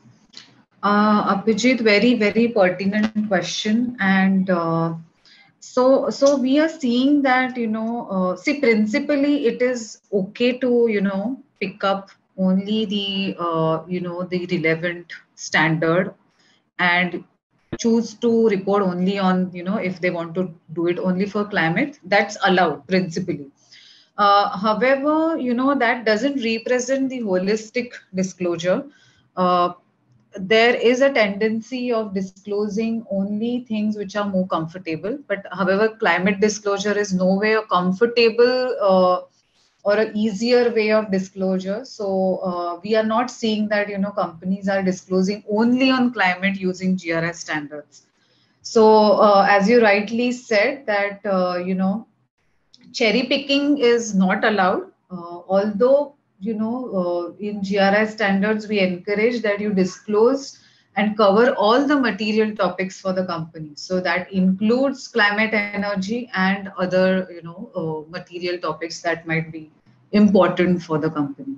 Uh, Abhijit, very, very pertinent question. And uh, So, so we are seeing that, you know, uh, see, principally it is okay to, you know, pick up only the, uh, you know, the relevant standard and choose to report only on, you know, if they want to do it only for climate, that's allowed principally. Uh, however, you know, that doesn't represent the holistic disclosure. Uh, there is a tendency of disclosing only things which are more comfortable. But however, climate disclosure is nowhere comfortable uh, or an easier way of disclosure. So uh, we are not seeing that, you know, companies are disclosing only on climate using G R S standards. So uh, as you rightly said that, uh, you know, cherry picking is not allowed, uh, although, you know, uh, in G R I standards, we encourage that you disclose and cover all the material topics for the company. So that includes climate, energy, and other, you know, uh, material topics that might be important for the company.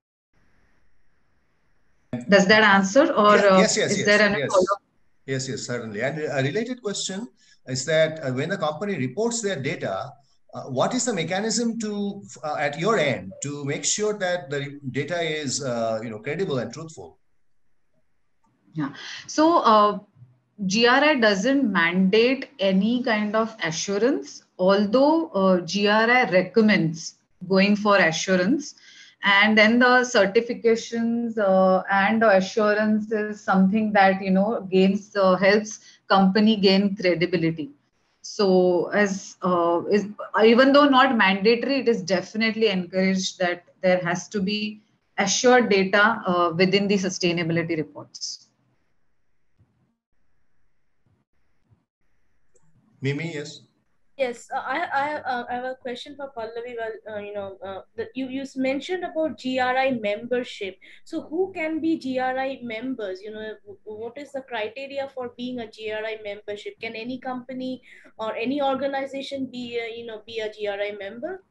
Does that answer, or yeah, yes, yes, uh, is yes, there any yes. follow-up? Yes, yes, certainly. And a related question is that uh, when the company reports their data, uh, what is the mechanism to uh, at your end to make sure that the data is uh, you know credible and truthful? Yeah. So uh, G R I doesn't mandate any kind of assurance, although uh, G R I recommends going for assurance. And then the certifications uh, and the assurance is something that, you know, gains, uh, helps company gain credibility. So as uh, is, even though not mandatory, it is definitely encouraged that there has to be assured data uh, within the sustainability reports. Mimi, yes. Yes, uh, I I, uh, I have a question for Pallavi. Well, uh, you know, uh, that you you mentioned about G R I membership. So who can be G R I members? You know, what is the criteria for being a G R I membership? Can any company or any organization be a, you know be a G R I member?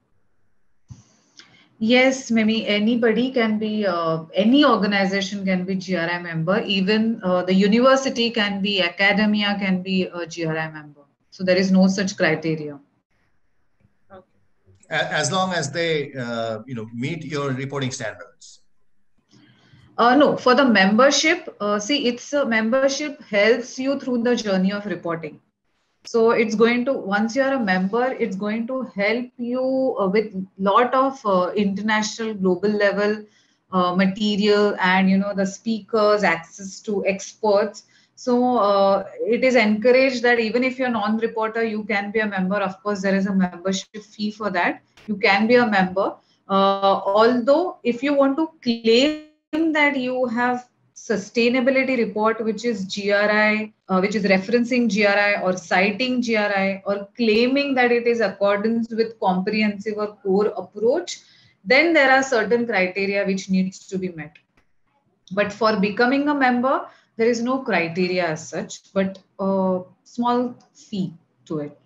Yes, maybe anybody can be, uh, any organization can be G R I member. Even uh, the university can be, academia can be a G R I member. So there is no such criteria. Okay. As long as they uh, you know meet your reporting standards. Uh, no, for the membership, uh, see, it's a membership helps you through the journey of reporting. So it's going to, once you're a member, it's going to help you uh, with lot of uh, international global level uh, material and, you know, the speakers, access to experts. So uh, it is encouraged that even if you're non-reporter, you can be a member. Of course, there is a membership fee for that. You can be a member. Uh, although if you want to claim that you have sustainability report, which is G R I, uh, which is referencing G R I or citing G R I or claiming that it is accordance with comprehensive or core approach, then there are certain criteria which needs to be met. But for becoming a member, there is no criteria as such, but a small fee to it.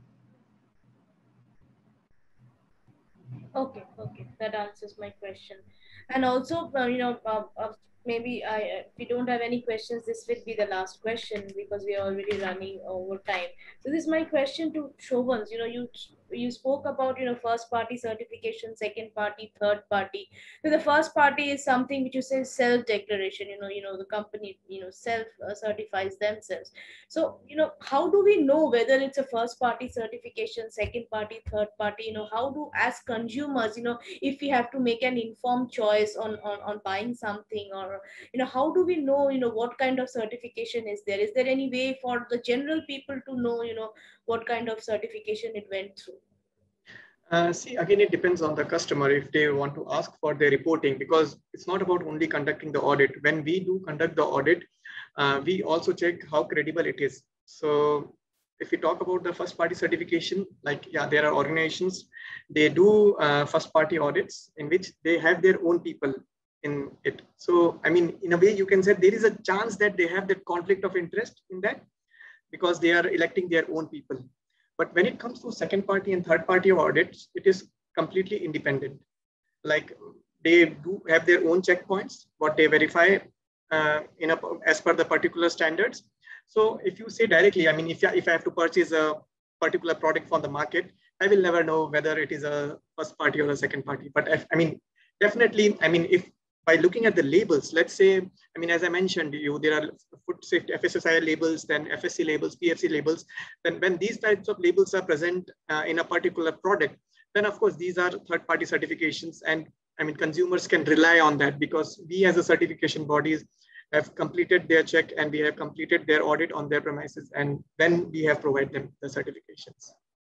Okay, okay, that answers my question. And also, uh, you know, uh, uh, maybe I, uh, if we don't have any questions, this will be the last question because we are already running over time. So this is my question to Shobhans. You know, you you spoke about, you know, first party certification, second party, third party. So the first party is something which you say self declaration. You know, you know the company, you know, self uh, certifies themselves. So, you know, how do we know whether it's a first party certification, second party, third party? You know, how do, as consumers, you know, if we have to make an informed choice on, on, on buying something, or, you know, how do we know, you know, what kind of certification is there? Is there any way for the general people to know, you know, what kind of certification it went through? Uh, see, again, it depends on the customer if they want to ask for their reporting, because it's not about only conducting the audit. When we do conduct the audit, uh, we also check how credible it is. So if we talk about the first party certification, like, yeah, there are organizations, they do uh, first party audits in which they have their own people in it. So, I mean, in a way, you can say there is a chance that they have that conflict of interest in that because they are electing their own people. But when it comes to second party and third party audits, it is completely independent. Like, they do have their own checkpoints, what they verify uh, in a, as per the particular standards. So if you say directly, I mean, if, if I have to purchase a particular product from the market, I will never know whether it is a first party or a second party. But if, I mean, definitely, I mean, if by looking at the labels, let's say, I mean, as I mentioned, you there are food safety F S S I labels, then F S C labels, P F C labels. Then when these types of labels are present uh, in a particular product, then of course these are third-party certifications, and I mean, consumers can rely on that because we as a certification bodies have completed their check and we have completed their audit on their premises, and then we have provided them the certifications.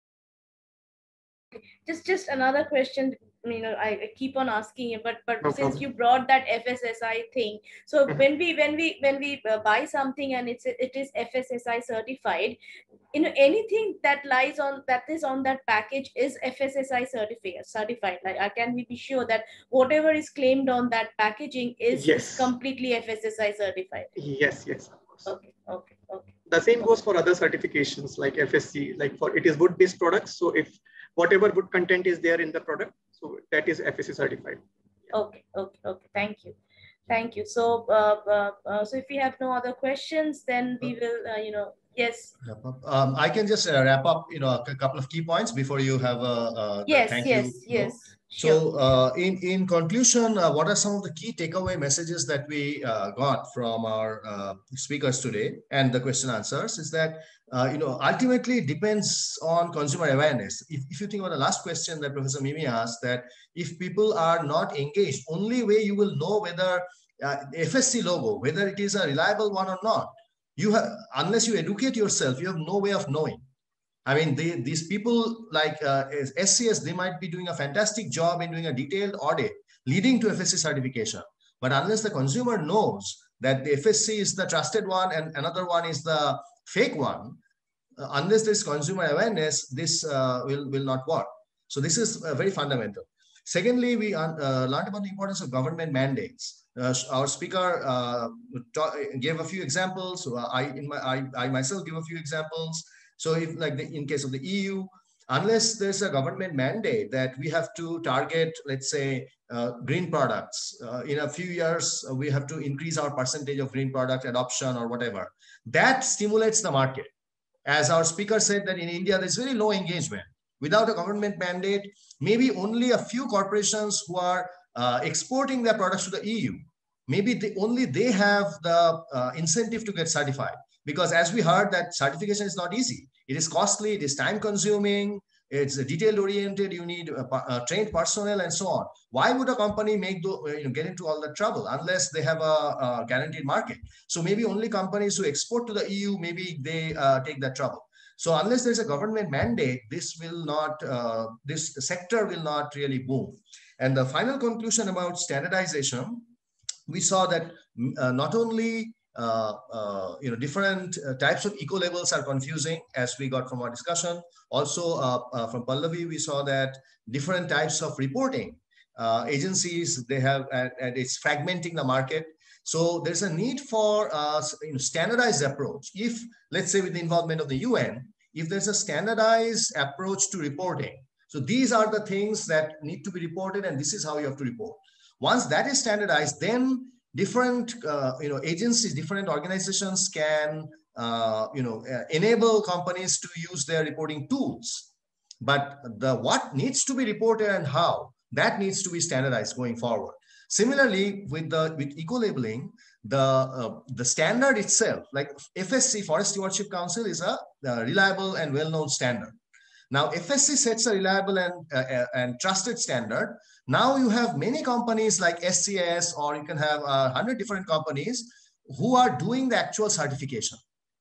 Just, just another question. You know, I, I keep on asking you, but but No since problem. you brought that F S S I thing, so Mhm. when we when we when we uh, buy something and it's it is F S S I certified, you know, anything that lies on that is on that package is F S S I certified. Certified. Like, uh, can we be sure that whatever is claimed on that packaging is Yes. is completely F S S I certified? Yes, yes, of course. Okay, okay, okay. The same goes for other certifications like F S C, like for it is wood-based products. So if whatever wood content is there in the product, so that is F S C certified. Yeah. Okay, okay, okay. Thank you. Thank you. So, uh, uh, uh, so if we have no other questions, then we will, uh, you know, yes. Um, I can just uh, wrap up, you know, a couple of key points before you have a, uh, yes, thank yes, you. yes. No? Sure. So, uh, in in conclusion, uh, what are some of the key takeaway messages that we uh, got from our uh, speakers today and the question answers? Is that uh, you know ultimately it depends on consumer awareness. If if you think about the last question that Professor Mimi asked, that if people are not engaged, only way you will know whether uh, F S C logo, whether it is a reliable one or not, you have unless you educate yourself, you have no way of knowing. I mean, they, these people like uh, S C S, they might be doing a fantastic job in doing a detailed audit leading to F S C certification. But unless the consumer knows that the F S C is the trusted one and another one is the fake one, uh, unless there's consumer awareness, this uh, will, will not work. So this is uh, very fundamental. Secondly, we uh, learned about the importance of government mandates. Uh, our speaker uh, gave a few examples. Uh, I, in my, I, I myself give a few examples. So if like the, in case of the E U, unless there's a government mandate that we have to target, let's say, uh, green products, uh, in a few years, uh, we have to increase our percentage of green product adoption or whatever, that stimulates the market. As our speaker said that in India, there's very low engagement. Without a government mandate, maybe only a few corporations who are uh, exporting their products to the E U, maybe they, only they have the uh, incentive to get certified. Because as we heard, that certification is not easy. It is costly, it is time consuming, it's detail oriented, you need a, a trained personnel and so on. Why would a company make the, you know, get into all that trouble unless they have a, a guaranteed market? So maybe only companies who export to the E U, maybe they uh, take that trouble. So unless there's a government mandate, this will not, uh, this sector will not really boom. And the final conclusion about standardization, we saw that uh, not only uh, uh, you know different uh, types of eco labels are confusing, as we got from our discussion. Also uh, uh, from Pallavi, we saw that different types of reporting uh, agencies they have, and, and it's fragmenting the market. So there's a need for a you know, standardized approach. If, let's say, with the involvement of the U N, if there's a standardized approach to reporting, so these are the things that need to be reported, and this is how you have to report. Once that is standardized, then different uh, you know agencies, different organizations can uh, you know uh, enable companies to use their reporting tools. But the what needs to be reported and how, that needs to be standardized going forward. Similarly, with the with eco labeling, the uh, the standard itself, like F S C, Forest Stewardship Council, is a uh, reliable and well-known standard. Now, F S C sets a reliable and, uh, and trusted standard. Now you have many companies like S C S, or you can have a hundred different companies who are doing the actual certification.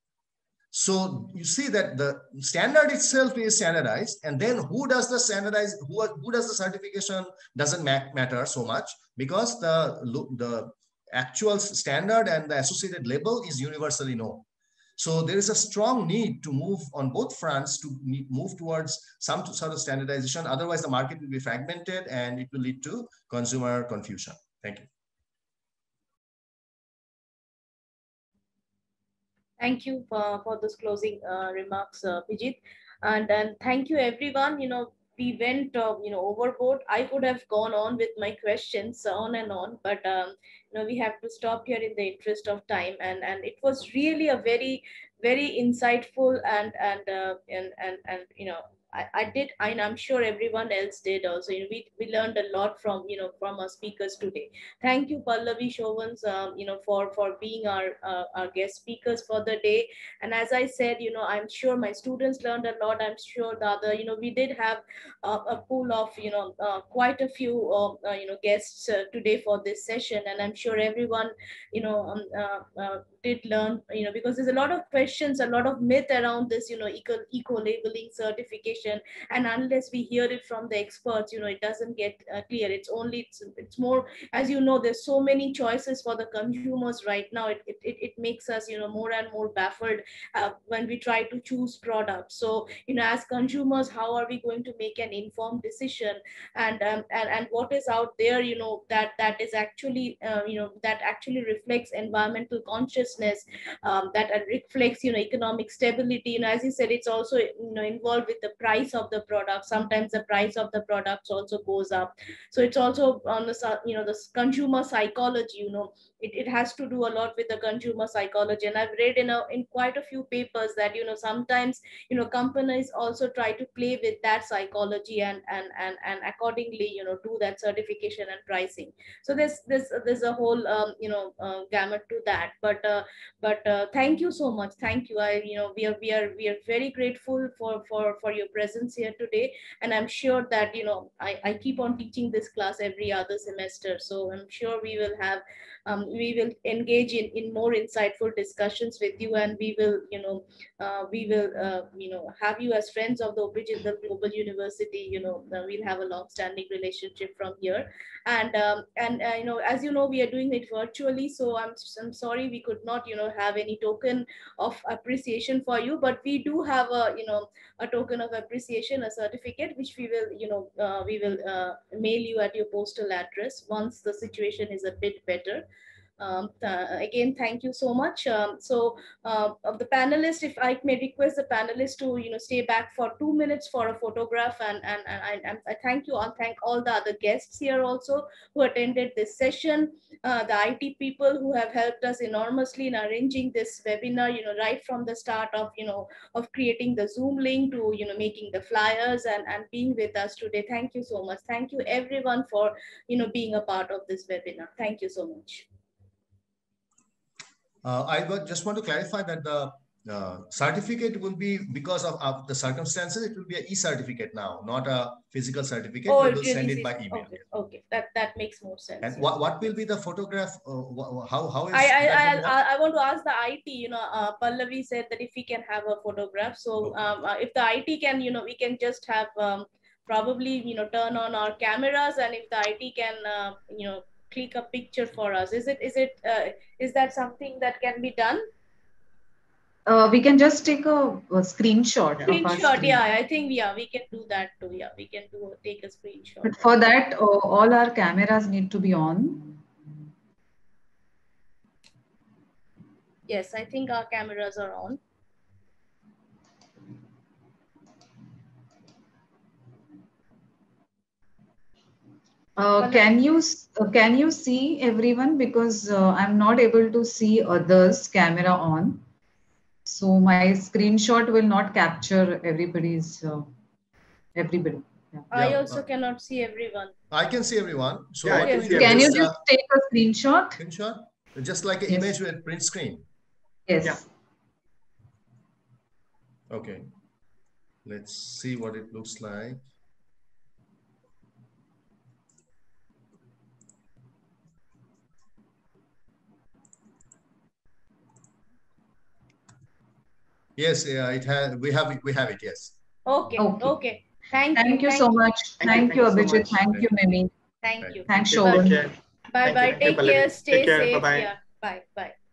So you see that the standard itself is standardized, and then who does the standardized, who, who does the certification doesn't matter so much, because the, the actual standard and the associated label is universally known. So there is a strong need to move on both fronts to move towards some sort of standardization. Otherwise, the market will be fragmented and it will lead to consumer confusion. Thank you. Thank you for, for those closing uh, remarks, uh, Vijit. And, and thank you, everyone. You know, we went, uh, you know, overboard. I would have gone on with my questions on and on, but, um, you know, we have to stop here in the interest of time. And, and it was really a very, very insightful and and uh, and and and you know. I, I did, and I'm sure everyone else did also. You know, we, we learned a lot from, you know, from our speakers today. Thank you, Pallavi Chauvans, um, you know, for, for being our, uh, our guest speakers for the day. And as I said, you know, I'm sure my students learned a lot. I'm sure the other, you know, we did have uh, a pool of, you know, uh, quite a few, uh, uh, you know, guests uh, today for this session. And I'm sure everyone, you know, um, uh, uh, did learn, you know, because there's a lot of questions, a lot of myth around this, you know, eco, eco labeling certification. And unless we hear it from the experts, you know, it doesn't get uh, clear. It's only, it's, it's more, as you know, there's so many choices for the consumers right now. It, it, it makes us, you know, more and more baffled uh, when we try to choose products. So, you know, as consumers, how are we going to make an informed decision? And, um, and, and what is out there, you know, that, that is actually, uh, you know, that actually reflects environmental consciousness, um, that reflects, you know, economic stability. You know, as you said, it's also, you know, involved with the price of the product. Sometimes the price of the products also goes up. So it's also on the, you know, the consumer psychology, you know, it, it has to do a lot with the consumer psychology. And I've read in a, in quite a few papers that, you know, sometimes, you know, companies also try to play with that psychology and, and, and, and accordingly, you know, do that certification and pricing. So there's, there's, there's a whole, um, you know, uh, gamut to that. But, uh, but uh, thank you so much. Thank you. I, you know, we are, we are, we are very grateful for, for, for your presence here today. And I'm sure that, you know, I, I keep on teaching this class every other semester. So I'm sure we will have, um, we will engage in, in more insightful discussions with you, and we will, you know, uh, we will, uh, you know, have you as friends of the Original Global University. You know, uh, we'll have a long-standing relationship from here. And, um, and uh, you know, as you know, we are doing it virtually. So I'm, I'm sorry we could not, you know, have any token of appreciation for you, but we do have a, you know, a token of appreciation, a certificate, which we will, you know, uh, we will uh, mail you at your postal address once the situation is a bit better. Um, uh, again, thank you so much. Um, so uh, of the panelists, if I may request the panelists to, you know, stay back for two minutes for a photograph, and, and, and, I, and I thank you. I'll thank all the other guests here also who attended this session, uh, the I T people who have helped us enormously in arranging this webinar, you know, right from the start of, you know, of creating the Zoom link to, you know, making the flyers and, and being with us today. Thank you so much. Thank you everyone for, you know, being a part of this webinar. Thank you so much. Uh, I just want to clarify that the uh, certificate will be, because of, of the circumstances, it will be an e-certificate now, not a physical certificate. Oh, we will really send it is, by email. Okay, okay. That, that makes more sense. And yeah. what, what will be the photograph? Uh, how, how is I, I, that I, I want to ask the I T, you know, uh, Pallavi said that if we can have a photograph. So okay. um, uh, if the I T can, you know, we can just have um, probably, you know, turn on our cameras, and if the I T can, uh, you know, click a picture for us. Is it, is it, uh, is that something that can be done? Uh, we can just take a, a screenshot. Screenshot, of our screen. yeah, I think, yeah, we can do that too. Yeah, we can do take a screenshot. But for that, uh, all our cameras need to be on. Yes, I think our cameras are on. Uh, can you uh, can you see everyone, because uh, I'm not able to see others' camera on, so my screenshot will not capture everybody's uh, everybody. Yeah. I yeah, also uh, cannot see everyone. I can see everyone. So yeah, what can we see do? Can Just, you just uh, take a screenshot? Screenshot, just like an Yes. image with print screen. Yes. Yeah. Okay. Let's see what it looks like. Yes, yeah, it has. We have it. We have it. Yes. Okay. Okay. okay. Thank, thank you. you so much. Thank, thank you, Abhijit. So thank you, Mimi. Thank you. Thanks, Bye. Chauvin. Bye bye. Thank you, Take care. Pallavi. Stay Take care. safe. Bye-bye. Yeah. Bye. Bye.